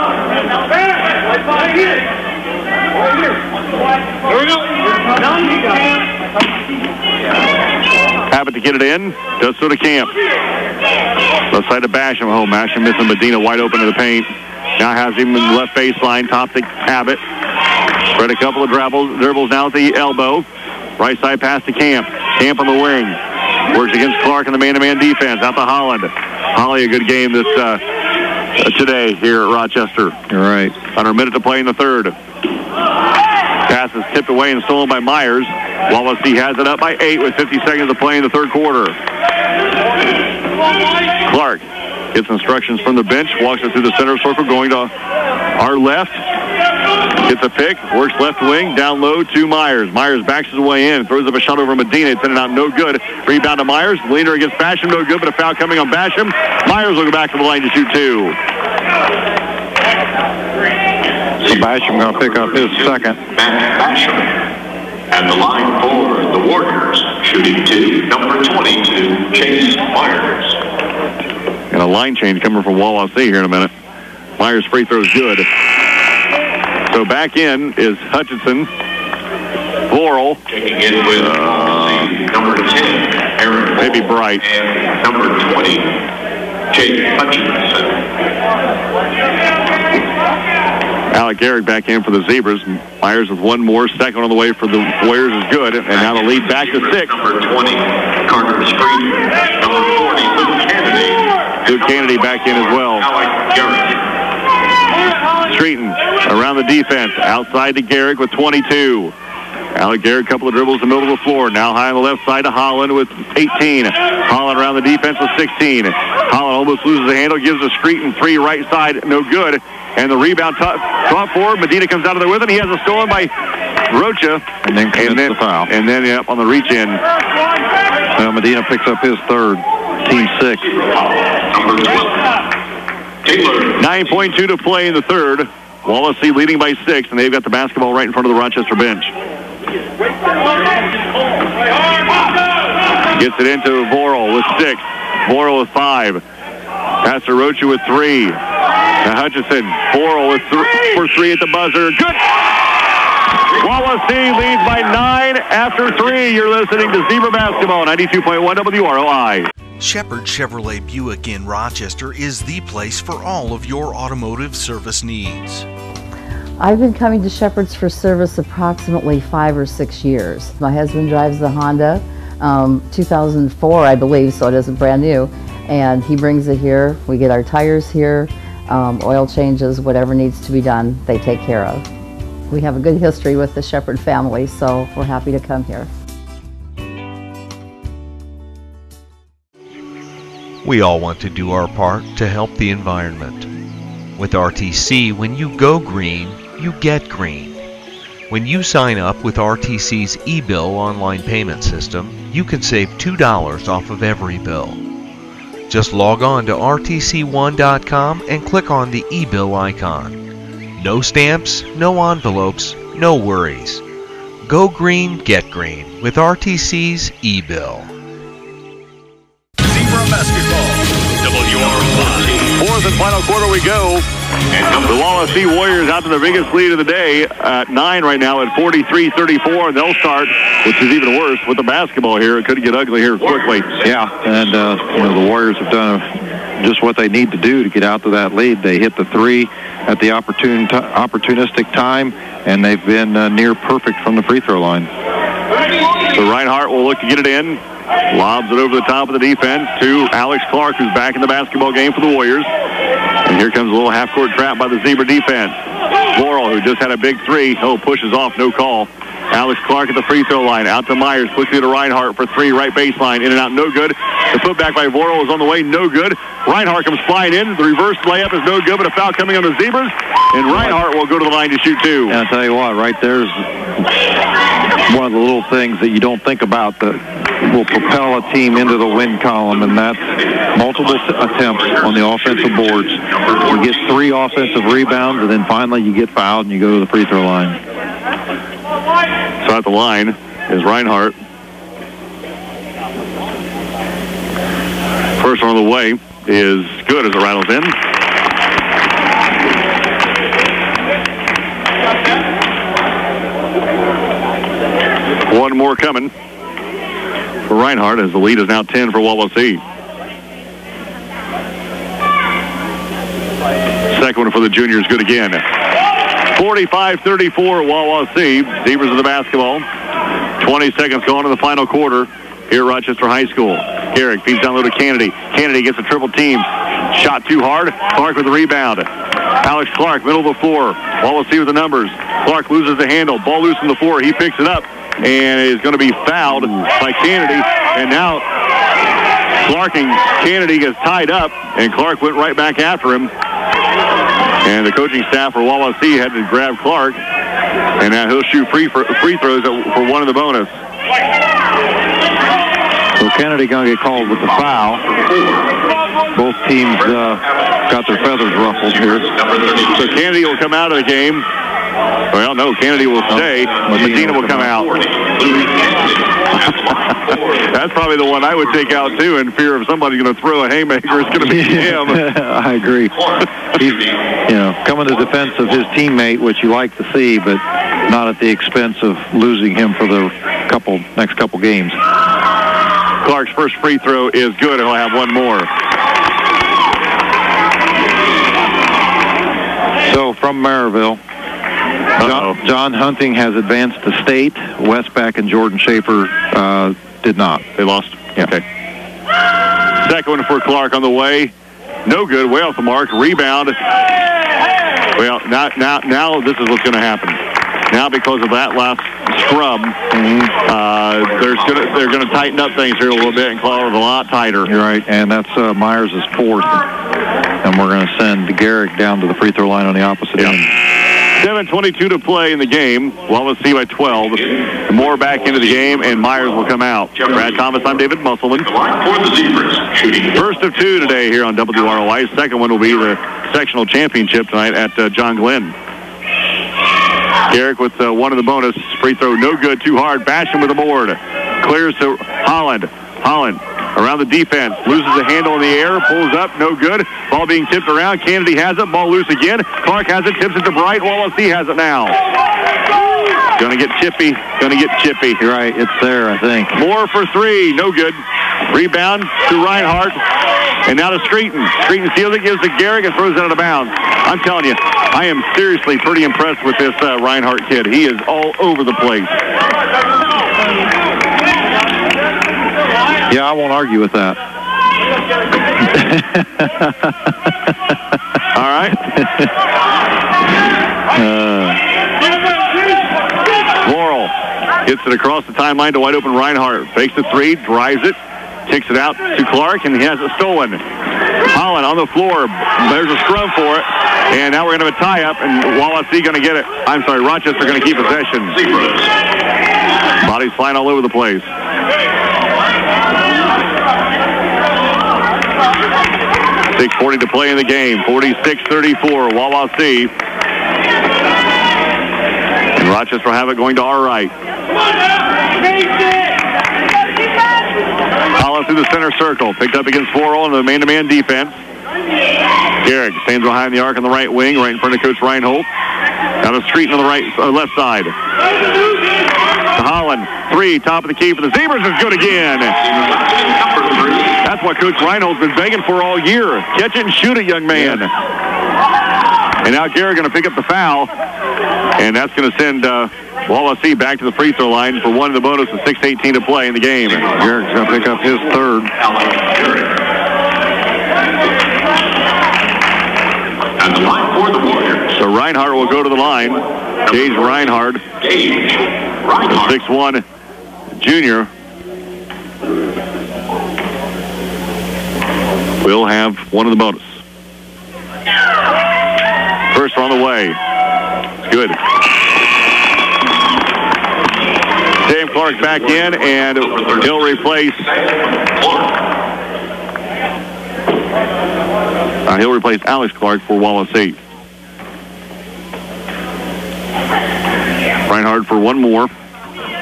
Habit to get it in, does so to Camp. Left side to Basham home. Basham missing Medina wide open to the paint. Now has him in the left baseline, top to Abbott. Spread a couple of dribbles, dribbles now at the elbow. Right side pass to Camp. Camp on the wing. Works against Clark in the man-to-man defense. Out to Holland. Holly, a good game this uh, today here at Rochester. You're right. Under a minute to play in the third. Pass is tipped away and stolen by Myers. Wawasee has it up by eight with fifty seconds to play in the third quarter. Clark gets instructions from the bench, walks it through the center circle, going to our left. Gets a pick, works left wing, down low to Myers. Myers backs his way in, throws up a shot over Medina. It's in and out, no good. Rebound to Myers. Leaner against Basham, no good, but a foul coming on Basham. Myers will go back to the line to shoot two. So Basham going to pick up his second. Basham. And the line for the Warriors, shooting two, number twenty-two, Chase Myers. And a line change coming from Wawasee here in a minute. Myers' free throw is good. So back in is Hutchinson. Floral. Taking in with uh, number ten, Aaron. Maybe Bright. And number twenty, Jake Hutchinson. Alec Garrick back in for the Zebras. Myers with one more. Second on the way for the Warriors is good. And now the lead back to six. Number twenty, Carter Street. Number forty, Luke Kennedy. Luke Kennedy back in as well. Alec Garrick. Streeton around the defense. Outside to Garrick with twenty-two. Alec Garrick, couple of dribbles in the middle of the floor. Now high on the left side to Holland with eighteen. Holland around the defense with sixteen. Holland almost loses the handle, gives a Streeton three right side, no good. And the rebound top forward. Medina comes out of there with it. He has a stolen by Rocha. And then commits and then, the foul. And then yep, on the reach in. Well, Medina picks up his third. Team six. Number twelve, Taylor. nine point two to play in the third. Wawasee leading by six, and they've got the basketball right in front of the Rochester bench. Gets it into Vorel with six. Vorel with five. Pass to Rocha with three. Now Hutchinson. Vorel with th- for three at the buzzer. Good! Wawasee leads by nine after three. You're listening to Zebra Basketball, ninety-two point one W R O I. Shepherd Chevrolet Buick in Rochester is the place for all of your automotive service needs. I've been coming to Shepherd's for service approximately five or six years. My husband drives the Honda, um, two thousand four I believe, so it isn't brand new, and he brings it here. We get our tires here, um, oil changes, whatever needs to be done, they take care of. We have a good history with the Shepherd family, so we're happy to come here. We all want to do our part to help the environment. With R T C, when you go green, you get green. When you sign up with R T C's eBill online payment system, you can save two dollars off of every bill. Just log on to R T C one dot com and click on the eBill icon. No stamps, no envelopes, no worries. Go green, get green with R T C's eBill. Basketball, W R O I. Fourth and final quarter we go. The Wawasee Warriors out to the biggest lead of the day at nine right now at forty-three thirty-four. They'll start, which is even worse, with the basketball here. It could get ugly here quickly. Yeah, and uh, you know, the Warriors have done just what they need to do to get out to that lead. They hit the three at the opportune t- opportunistic time, and they've been uh, near perfect from the free throw line. So Reinhardt will look to get it in. Lobs it over the top of the defense to Alex Clark, who's back in the basketball game for the Warriors. And here comes a little half-court trap by the Zebra defense. Laurel, who just had a big three. Oh, pushes off, no call. Alex Clark at the free throw line. Out to Myers, quickly to Reinhardt for three, right baseline. In and out, no good. The putback by Vorel is on the way, no good. Reinhardt comes flying in. The reverse layup is no good, but a foul coming on the Zebras. And Reinhardt will go to the line to shoot two. And I'll tell you what, right there's one of the little things that you don't think about that will propel a team into the win column, and that's multiple attempts on the offensive boards. You get three offensive rebounds, and then finally you get fouled and you go to the free throw line. at the line is Reinhardt. First one on the way is good as it rattles in. One more coming for Reinhardt as the lead is now ten for Wawasee. Second one for the juniors, good again. forty-five thirty-four Wawasee. Zebras of the basketball. twenty seconds going to the final quarter here at Rochester High School. Garrick feeds down low to Kennedy. Kennedy gets a triple team. Shot too hard. Clark with the rebound. Alex Clark, middle of the floor. Wawasee with the numbers. Clark loses the handle. Ball loose on the floor. He picks it up and is going to be fouled by Kennedy. And now Clark and Kennedy gets tied up, and Clark went right back after him. And the coaching staff for Wawasee had to grab Clark, and now he'll shoot free, for, free throws for one of the bonus. So Kennedy going to get called with the foul. Both teams uh, got their feathers ruffled here. So Kennedy will come out of the game. Well, no, Kennedy will stay. Oh, Medina, Medina will come out. That's probably the one I would take out, too, in fear of somebody going to throw a haymaker. It's going to be him. I agree. He's, you know, coming to defense of his teammate, which you like to see, but not at the expense of losing him for the couple next couple games. Clark's first free throw is good, and he'll have one more. So from Maryville, John, John Hunting has advanced to state. Westback and Jordan Schaefer uh, did not. They lost? Yeah. Okay. Second one for Clark on the way. No good. Way off the mark. Rebound. Well, now, now, now this is what's going to happen. Now, because of that last scrub, mm-hmm. uh, there's gonna, they're going to tighten up things here a little bit and call it a lot tighter. You're right, and that's uh, Myers' fourth. And we're going to send Garrick down to the free throw line on the opposite yep. end. seven twenty-two to play in the game. Wawasee by twelve. Moore back into the game, and Myers will come out. Brad Thomas, I'm David Musselman. First of two today here on W R O I. Second one will be the sectional championship tonight at uh, John Glenn. Garrick with uh, one of the bonus. Free throw no good, too hard. Basham with the board. Clears to Holland. Holland around the defense. Loses the handle in the air. Pulls up. No good. Ball being tipped around. Kennedy has it. Ball loose again. Clark has it. Tips it to Bright. Wawasee has it now. Gonna get chippy. Gonna get chippy. You're right. It's there, I think. Moore for three. No good. Rebound to Reinhardt. And now to Streeton. Streeton steals it, gives to Garrick, and throws it out of bounds. I'm telling you, I am seriously pretty impressed with this uh, Reinhardt kid. He is all over the place. Yeah, I won't argue with that. All right. uh. Laurel gets it across the timeline to wide open Reinhardt. Fakes the three, drives it, kicks it out to Clark, and he has it stolen. Holland on the floor. There's a scrum for it. And now we're going to have a tie-up, and Wawasee going to get it. I'm sorry, Rochester going to keep possession. Bodies flying all over the place. six forty to play in the game. forty-six thirty-four, Wawasee. And Rochester will have it going to our right. Holland through the center circle. Picked up against Floral in the man-to-man defense. Garrick stands behind the arc on the right wing, right in front of Coach Reinhold. Down the street on the right, uh, left side. To Holland, three, top of the key for the Zebras is good again. That's what Coach Reinhold's been begging for all year. Catch it and shoot it, young man. And now Garrick going to pick up the foul, and that's going to send uh, Wawasee back to the free throw line for one of the bonus with six eighteen to play in the game. Garrick's going to pick up his third. And the line for the Warriors. So Reinhardt will go to the line. Gage Reinhardt. Gage Reinhardt. six one junior. Will have one of the bonus. First on the way. Good. Dave Clark back in, and he'll replace. Uh, he'll replace Alex Clark for Wawasee. Reinhardt for one more.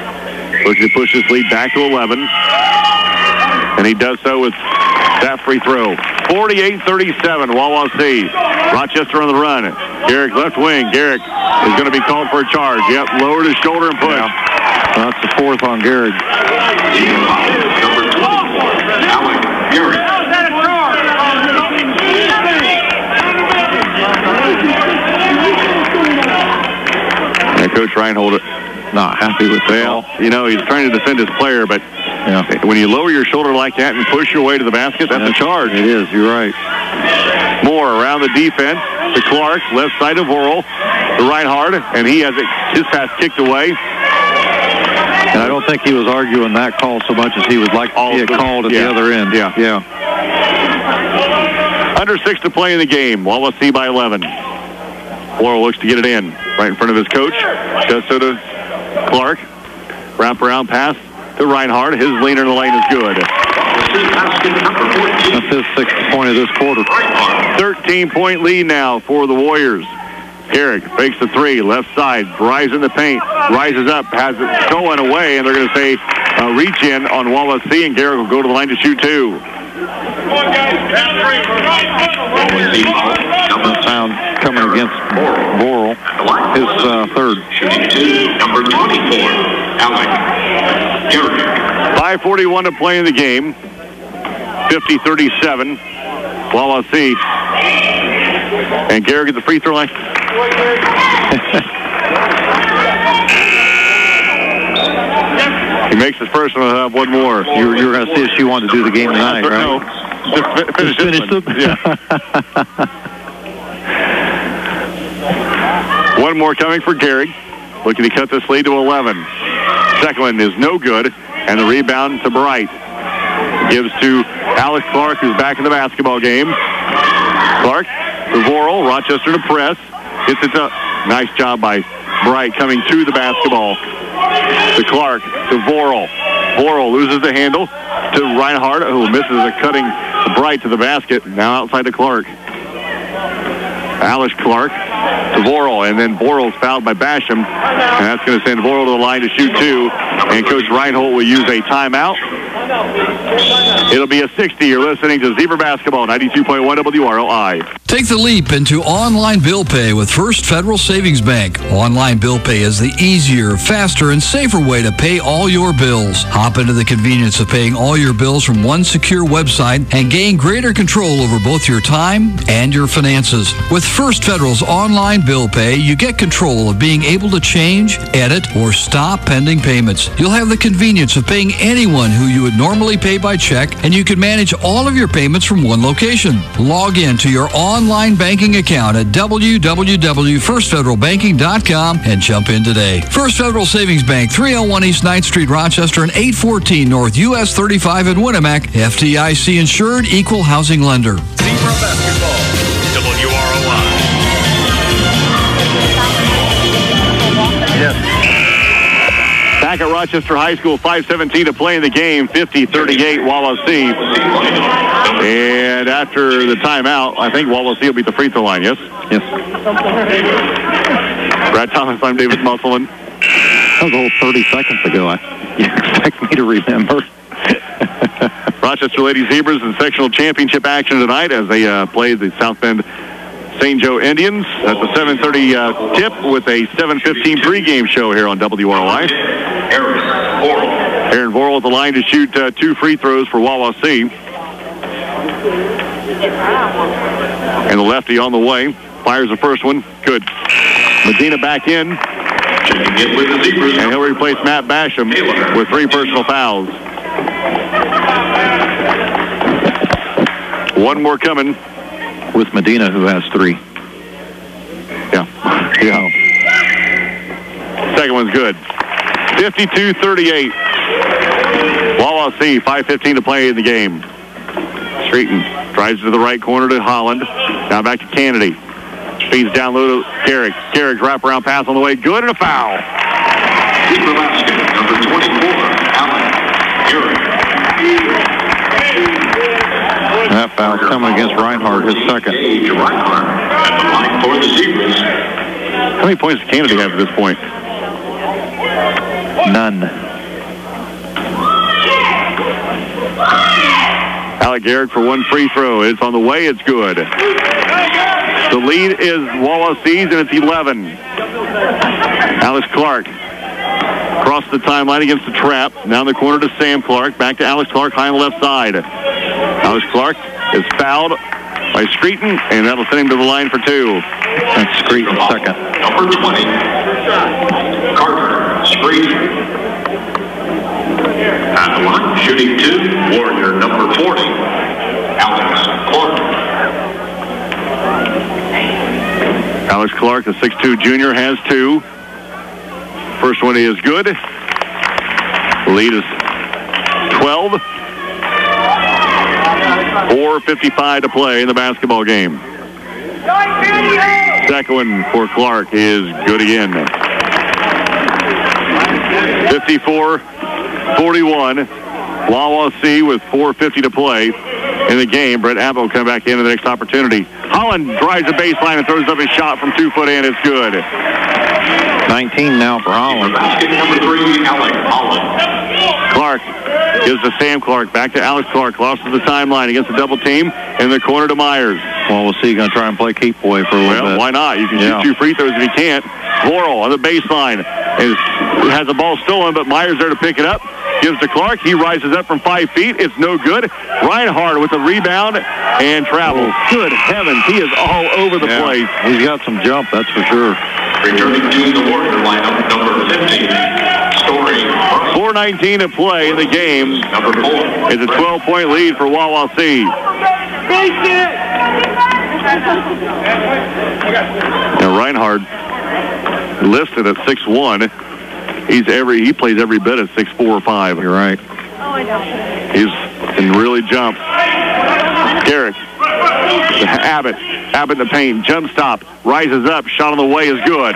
looking to push this lead back to eleven. And he does so with that free throw. forty-eight thirty-seven, Wawa C. Rochester on the run. Garrick left wing. Garrick is going to be called for a charge. Yep, lowered his shoulder and push. Yeah. Well, that's the fourth on Garrick. Number twenty-four, Alec Garrick. And Coach Reinhold not happy with the well, ball. You know, he's trying to defend his player, but yeah. when you lower your shoulder like that and push your way to the basket, that's yeah, a charge. It is, you're right. Moore around the defense to Clark, left side of Worrell, to Reinhard, and he has it, his pass kicked away. And I don't think he was arguing that call so much as he would like to see it called at yeah. the other end. Yeah. Yeah. Under six to play in the game. Wawa C by eleven. Worrell looks to get it in right in front of his coach. Does so to Clark. Wrap around pass to Reinhard. His leaner in the lane is good. That's his sixth point of this quarter. thirteen-point lead now for the Warriors. Garrick fakes the three, left side, drives in the paint, rises up, has it stolen away, and they're going to say uh, reach in on Wawa C, and Garrick will go to the line to shoot two. Sound coming against Worrell, his uh, third. Shooting two, number twenty-four, Alec Garrick. five forty-one to play in the game. fifty thirty-seven. Wawa C. And Garrick at the free throw line. He makes his first one. He'll have one more. You, you were going to see if she wanted to do the game tonight, right? No, just fi- finish just this finished one. it? Yeah. One more coming for Garrick. Looking to cut this lead to eleven. Second one is no good. And the rebound to Bright. Gives to Alex Clark, who's back in the basketball game. Clark to Worrell. Rochester to press. Gets it to... Nice job by Bright coming to the basketball. To Clark. To Worrell. Worrell loses the handle to Reinhardt, who misses a cutting Bright to the basket. Now outside to Clark. Alice Clark to Worrell, and then Worrell's fouled by Basham, and that's going to send Worrell to the line to shoot two, and Coach Reinhold will use a timeout. It'll be a sixty. You're listening to Zebra Basketball, ninety-two point one W R L I. Take the leap into online bill pay with First Federal Savings Bank. Online bill pay is the easier, faster, and safer way to pay all your bills. Hop into the convenience of paying all your bills from one secure website and gain greater control over both your time and your finances. With First Federal's online bill pay, you get control of being able to change, edit, or stop pending payments. You'll have the convenience of paying anyone who you would normally pay by check, and you can manage all of your payments from one location. Log in to your online banking account at w w w dot first federal banking dot com and jump in today. First Federal Savings Bank, three oh one East ninth Street, Rochester, and eight fourteen North U S thirty-five in Winnemac. F D I C insured, equal housing lender. Zebra Basketball, W R O I. Yes. Back at Rochester High School, five seventeen to play in the game, fifty thirty-eight Wawa C. And after the timeout, I think Wawa C will beat the free throw line, yes? Yes. Brad Thomas, I'm David Musselman. That was a whole thirty seconds ago. I, you expect me to remember. Rochester Lady Zebras in sectional championship action tonight as they uh, play the South Bend Saint Joe Indians. That's a seven thirty uh, tip with a seven fifteen pregame show here on W R L I. Aaron Vorel. Aaron Vorel at the line to shoot uh, two free throws for Wawa C. And the lefty on the way. Fires the first one. Good. Medina back in. Checking in with the Zebras. And he'll replace Matt Basham with three personal fouls. One more coming. With Medina, who has three. Yeah. Yeah. Second one's good. fifty-two thirty-eight. Wawa C, five fifteen to play in the game. Streeton drives to the right corner to Holland. Now back to Kennedy. Feeds down low to Garrick. Garrick's wraparound pass on the way. Good, and a foul. Zebra basket, number twenty-four, Allen Garrick. That foul's coming against Reinhardt, his second. Reinhardt at the line for the Zebras. How many points does Kennedy have at this point? None. Alec Garrick for one free throw. It's on the way. It's good. The lead is Wawassee's, and it's eleven. Alex Clark across the timeline against the trap. Now in the corner to Sam Clark. Back to Alex Clark, high on the left side. Alex Clark is fouled by Screeton, and that'll send him to the line for two. That's Screeton second. Number twenty, Carter Screeton. At the line, shooting two, Warrior number forty, Alex Clark. Alex Clark, the six two junior, has two. First one is good. The lead is twelve. four fifty-five to play in the basketball game. Second one for Clark is good again. fifty-four forty-one. Wawasee with four fifty to play in the game. Brett Abbott will come back into the next opportunity. Holland drives the baseline and throws up his shot from two foot in. It's good. nineteen now for Holland. Basket number three, Alec Holland. Clark gives to Sam Clark. Back to Alex Clark. Lost to the timeline against the double team in the corner to Myers. Well, we'll see. Going to try and play keep away for a little well, bit. Why not? You can yeah. shoot two free throws if you can't. Laurel on the baseline is, has the ball stolen, but Myers there to pick it up. Gives to Clark. He rises up from five feet. It's no good. Reinhardt with the rebound and travels. Good heavens. He is all over the yeah. place. He's got some jump, that's for sure. Returning to the Warrior lineup, number fifteen, Story. four nineteen to play in the game. Number four. It's a twelve-point lead for Wawasee. Now Reinhardt listed at six one. He's every he plays every bit at six four or five. You're right. He's can really jump. Garrick. Abbott. Abbott in the paint. Jump stop. Rises up. Shot on the way is good.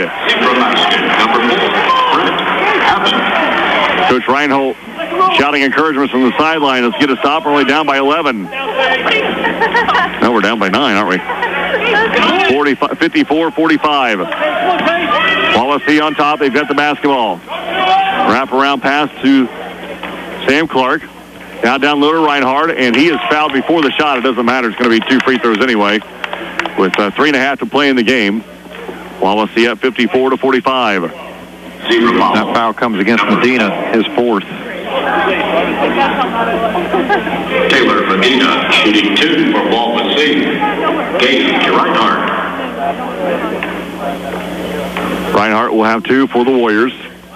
Coach Reinhold shouting encouragements from the sideline. Let's get a stop. We're only down by eleven. No, we're down by nine, aren't we? forty-five, fifty-four forty-five. Wawasee on top. They've got the basketball. Wrap around pass to Sam Clark. Now down low to Reinhardt, and he is fouled before the shot. It doesn't matter. It's going to be two free throws anyway. With uh, three and a half to play in the game. Wawasee up fifty-four to forty-five. That foul comes against Medina, his fourth. Taylor Medina shooting two for Wawasee. Gage Reinhardt. Reinhardt will have two for the Warriors.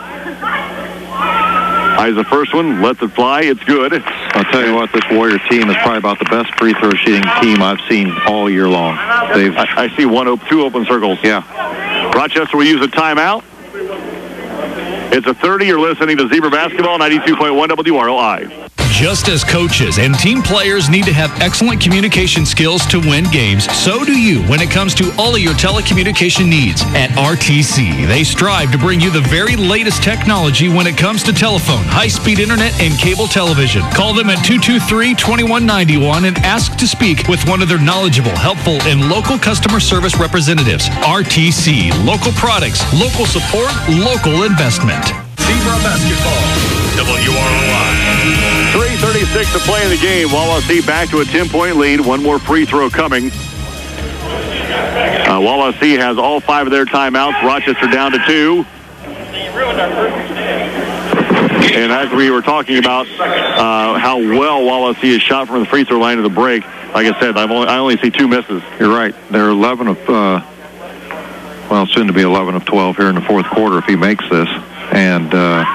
Eyes the first one, lets it fly, it's good. I'll tell you what, this Warrior team is probably about the best free throw shooting team I've seen all year long. They've I, I see one, op- two open circles. Yeah. Rochester will use a timeout. It's a thirty. You're listening to Zebra Basketball, ninety-two point one W R O I. Just as coaches and team players need to have excellent communication skills to win games, so do you when it comes to all of your telecommunication needs. At R T C, they strive to bring you the very latest technology when it comes to telephone, high-speed internet, and cable television. Call them at two two three, two one nine one and ask to speak with one of their knowledgeable, helpful, and local customer service representatives. R T C, local products, local support, local investment. Zebra Basketball, W R O I. three thirty-six to play in the game. Wawasee back to a ten-point lead. One more free throw coming. Uh, Wawasee has all five of their timeouts. Rochester down to two. And as we were talking about uh, how well Wawasee has shot from the free throw line to the break, like I said, I've only, I only see two misses. You're right. They're eleven of, uh, well, soon to be eleven of twelve here in the fourth quarter if he makes this. And uh,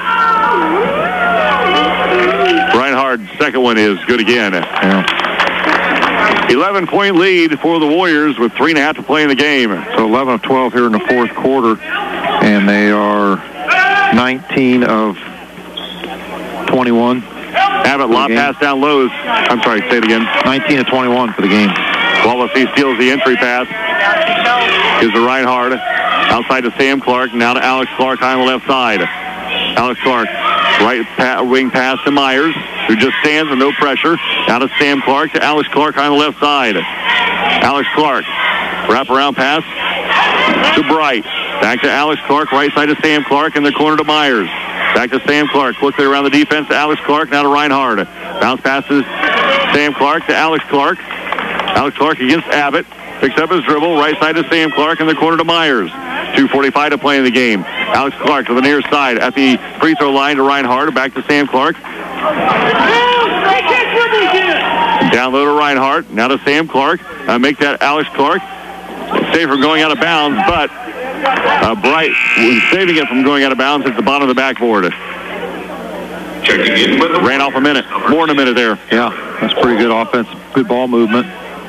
Reinhardt's second one is good again. Yeah. eleven-point lead for the Warriors with three and a half to play in the game. So eleven of twelve here in the fourth quarter, and they are nineteen of twenty-one. Abbott lob pass down lows. I'm sorry, say it again. nineteen of twenty-one for the game. Wawasee steals the entry pass. Gives to Reinhardt. Outside to Sam Clark. Now to Alex Clark high on the left side. Alex Clark, right pa- wing pass to Myers, who just stands with no pressure. Now to Sam Clark, to Alex Clark on the left side. Alex Clark, wraparound pass to Bright. Back to Alex Clark, right side to Sam Clark, in the corner to Myers. Back to Sam Clark, quickly around the defense to Alex Clark, now to Reinhardt. Bounce passes Sam Clark to Alex Clark. Alex Clark against Abbott. Picks up his dribble. Right side to Sam Clark in the corner to Myers. two forty-five to play in the game. Alex Clark to the near side at the free throw line to Reinhardt. Back to Sam Clark. Down low to Reinhardt. Now to Sam Clark. Uh, make that Alex Clark. Save from going out of bounds, but uh, Bright was saving it from going out of bounds at the bottom of the backboard. Ran off a minute. More than a minute there. Yeah, that's pretty good offense. Good ball movement.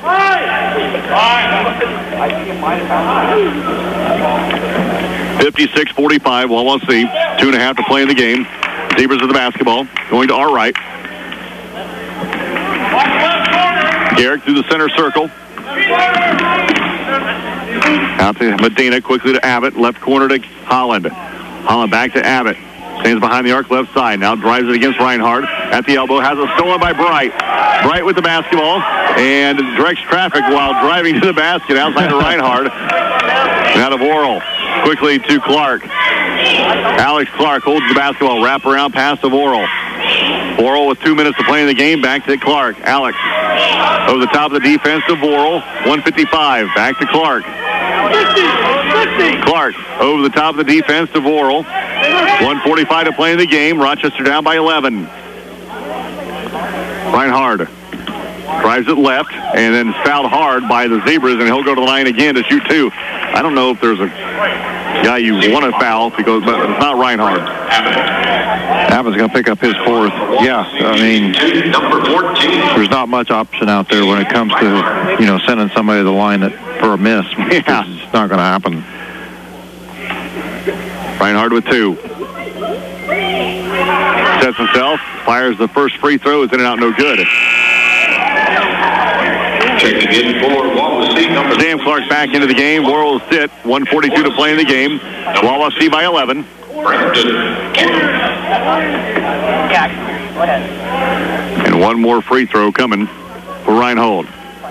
fifty-six forty-five, Wawa C. Two and a half to play in the game. Zebras with the basketball. Going to our right. Garrick through the center circle. Out to Medina, quickly to Abbott. Left corner to Holland. Holland back to Abbott. Stands behind the arc left side. Now drives it against Reinhardt. At the elbow. Has it stolen by Bright. Bright with the basketball. And directs traffic while driving to the basket outside to Reinhardt. And out of Worrell. Quickly to Clark. Alex Clark holds the basketball. Wrap around pass to Worrell. Worrell with two minutes to play in the game. Back to Clark. Alex over the top of the defense to Worrell. one fifty-five. Back to Clark. Clark over the top of the defense to Worrell. one forty-five to play in the game. Rochester down by eleven. Reinhardt drives it left and then fouled hard by the Zebras, and he'll go to the line again to shoot two. I don't know if there's a guy you want to foul because but it's not Reinhardt. Abbott's going to pick up his fourth. Yeah, I mean, there's not much option out there when it comes to, you know, sending somebody to the line that for a miss. Yeah. It's not going to happen. Reinhardt with two. Sets himself, fires the first free throw, is in and out, no good. Checking in for Wawa C. Number Sam Clark back into the game. Worrell will sit. one forty-two to play in the game. Wawa C by eleven. And one more free throw coming for Reinhold.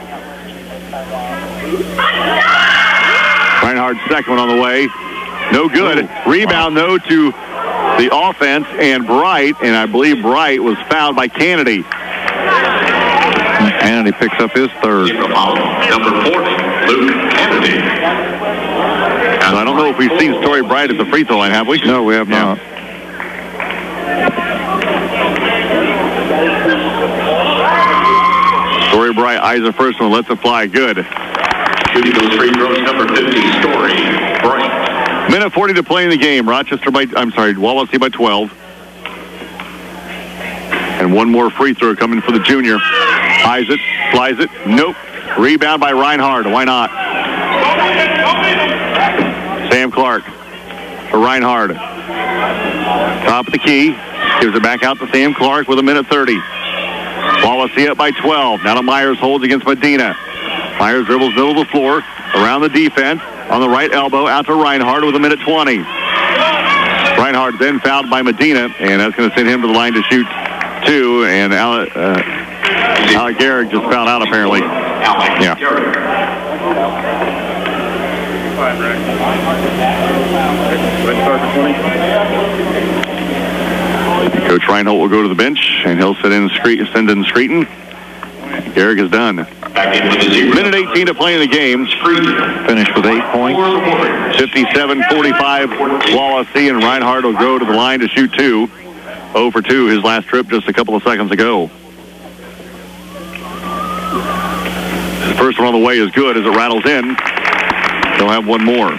Reinhardt's second one on the way. No good. Rebound, though, to the offense and Bright, and I believe Bright was fouled by Kennedy. Kennedy picks up his third. Number forty, Luke Kennedy. And I don't know if we've seen Story Bright at the free throw line, have we? No, we have yeah. not. Story Bright eyes the first one, lets it fly. Good. Shooting those free throws, number fifty, Story Bright. Minute forty to play in the game. Rochester by, I'm sorry, Wawa C by twelve. And one more free throw coming for the junior. Eyes it, flies it. Nope. Rebound by Reinhardt. Why not? Sam Clark for Reinhardt. Top of the key. Gives it back out to Sam Clark with a minute thirty. Wawa C up by twelve. Now to Myers, holds against Medina. Myers dribbles middle of the floor. Around the defense. On the right elbow. Out to Reinhardt with a minute twenty. Reinhardt then fouled by Medina. And that's going to send him to the line to shoot two. And Alec, uh, Alec Garrick just fouled out apparently. Yeah. Coach Reinhold will go to the bench, and he'll sit in Scre- send in Screeton. Garrick is done. Minute eighteen to play in the game. Finished with eight points. fifty-seven forty-five Wawa C, and Reinhardt will go to the line to shoot two. oh for two, his last trip just a couple of seconds ago. His first one on the way is good as it rattles in. They'll have one more.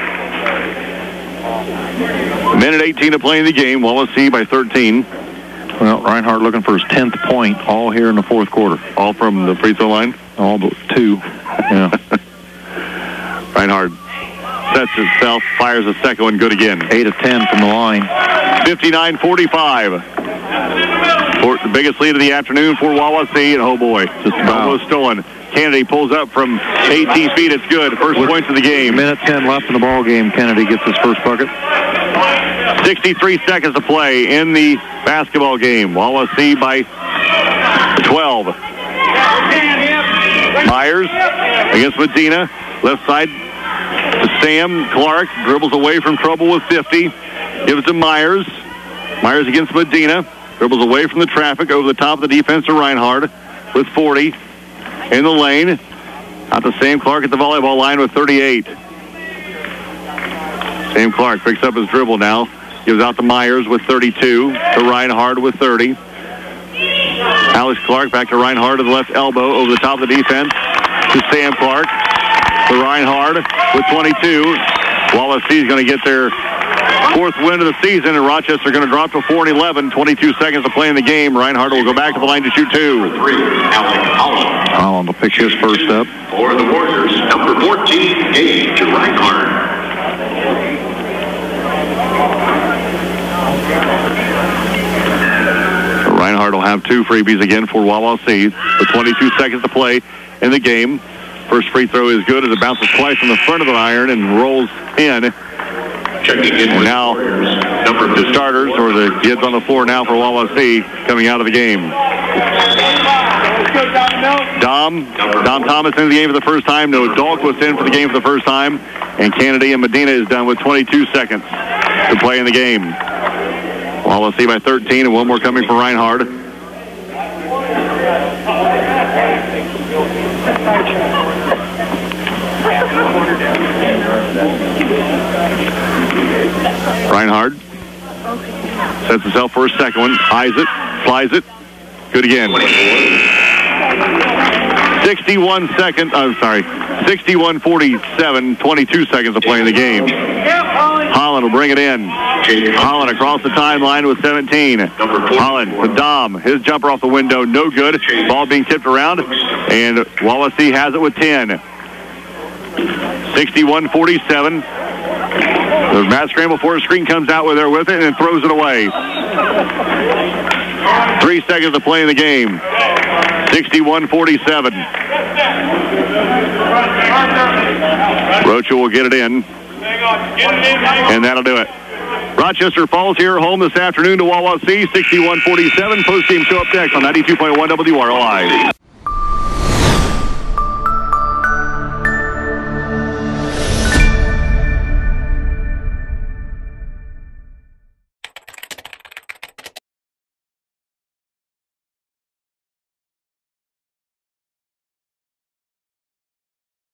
Minute eighteen to play in the game. Wawa C by thirteen. Well, Reinhardt looking for his tenth point, all here in the fourth quarter. All from the free throw line? All but two. Yeah. Reinhardt sets himself, fires a second one, good again. eight of ten from the line. fifty-nine forty-five. For the biggest lead of the afternoon for Wawa C, and oh boy, just almost stolen. Kennedy pulls up from eighteen feet. It's good. First With points of the game. Minute ten left in the ball game. Kennedy gets his first bucket. sixty-three seconds to play in the basketball game. Wawa C by twelve. Myers against Medina. Left side to Sam Clark. Dribbles away from trouble with fifty. Gives to Myers. Myers against Medina. Dribbles away from the traffic over the top of the defense to Reinhardt with forty. In the lane. Out to Sam Clark at the volleyball line with thirty-eight. Sam Clark picks up his dribble now. Gives out to Myers with thirty-two. To Reinhardt with thirty. Alex Clark back to Reinhardt to the left elbow over the top of the defense. To Sam Clark. To Reinhardt with twenty-two. Wallace C is going to get their fourth win of the season, and Rochester going to drop to four and eleven. twenty-two seconds to play in the game. Reinhardt will go back to the line to shoot two. Three, Alec Holland. Holland will pick his first up. For the Warriors, number fourteen, Gage Reinhardt. Reinhardt will have two freebies again for Wawa C with twenty-two seconds to play in the game. First free throw is good as it bounces twice from the front of the iron and rolls in. Checking in and with now number the starters, or the kids on the floor now for Wawa C, coming out of the game. Dom, Dom Thomas into the game for the first time. No Dahlquist in for the game for the first time. And Kennedy and Medina is done with twenty-two seconds to play in the game. Wawa C by thirteen, and one more coming for Reinhardt. Reinhardt sets himself for a second one. Eyes it, flies it. Good again. sixty-one seconds. I'm sorry. sixty-one forty-seven. twenty-two seconds to play in the game. Holland will bring it in. Holland across the timeline with seventeen. Holland to Dom. His jumper off the window, no good. Ball being tipped around, and Wallace C has it with ten. sixty-one forty-seven. The Matt Scramble for a screen comes out with there with it and then throws it away. Three seconds to play in the game. sixty-one forty-seven. Rocha will get it in. And that'll do it. Rochester falls here home this afternoon to Wawa C, sixty-one forty-seven. Post-game show up next on ninety-two point one W R L I.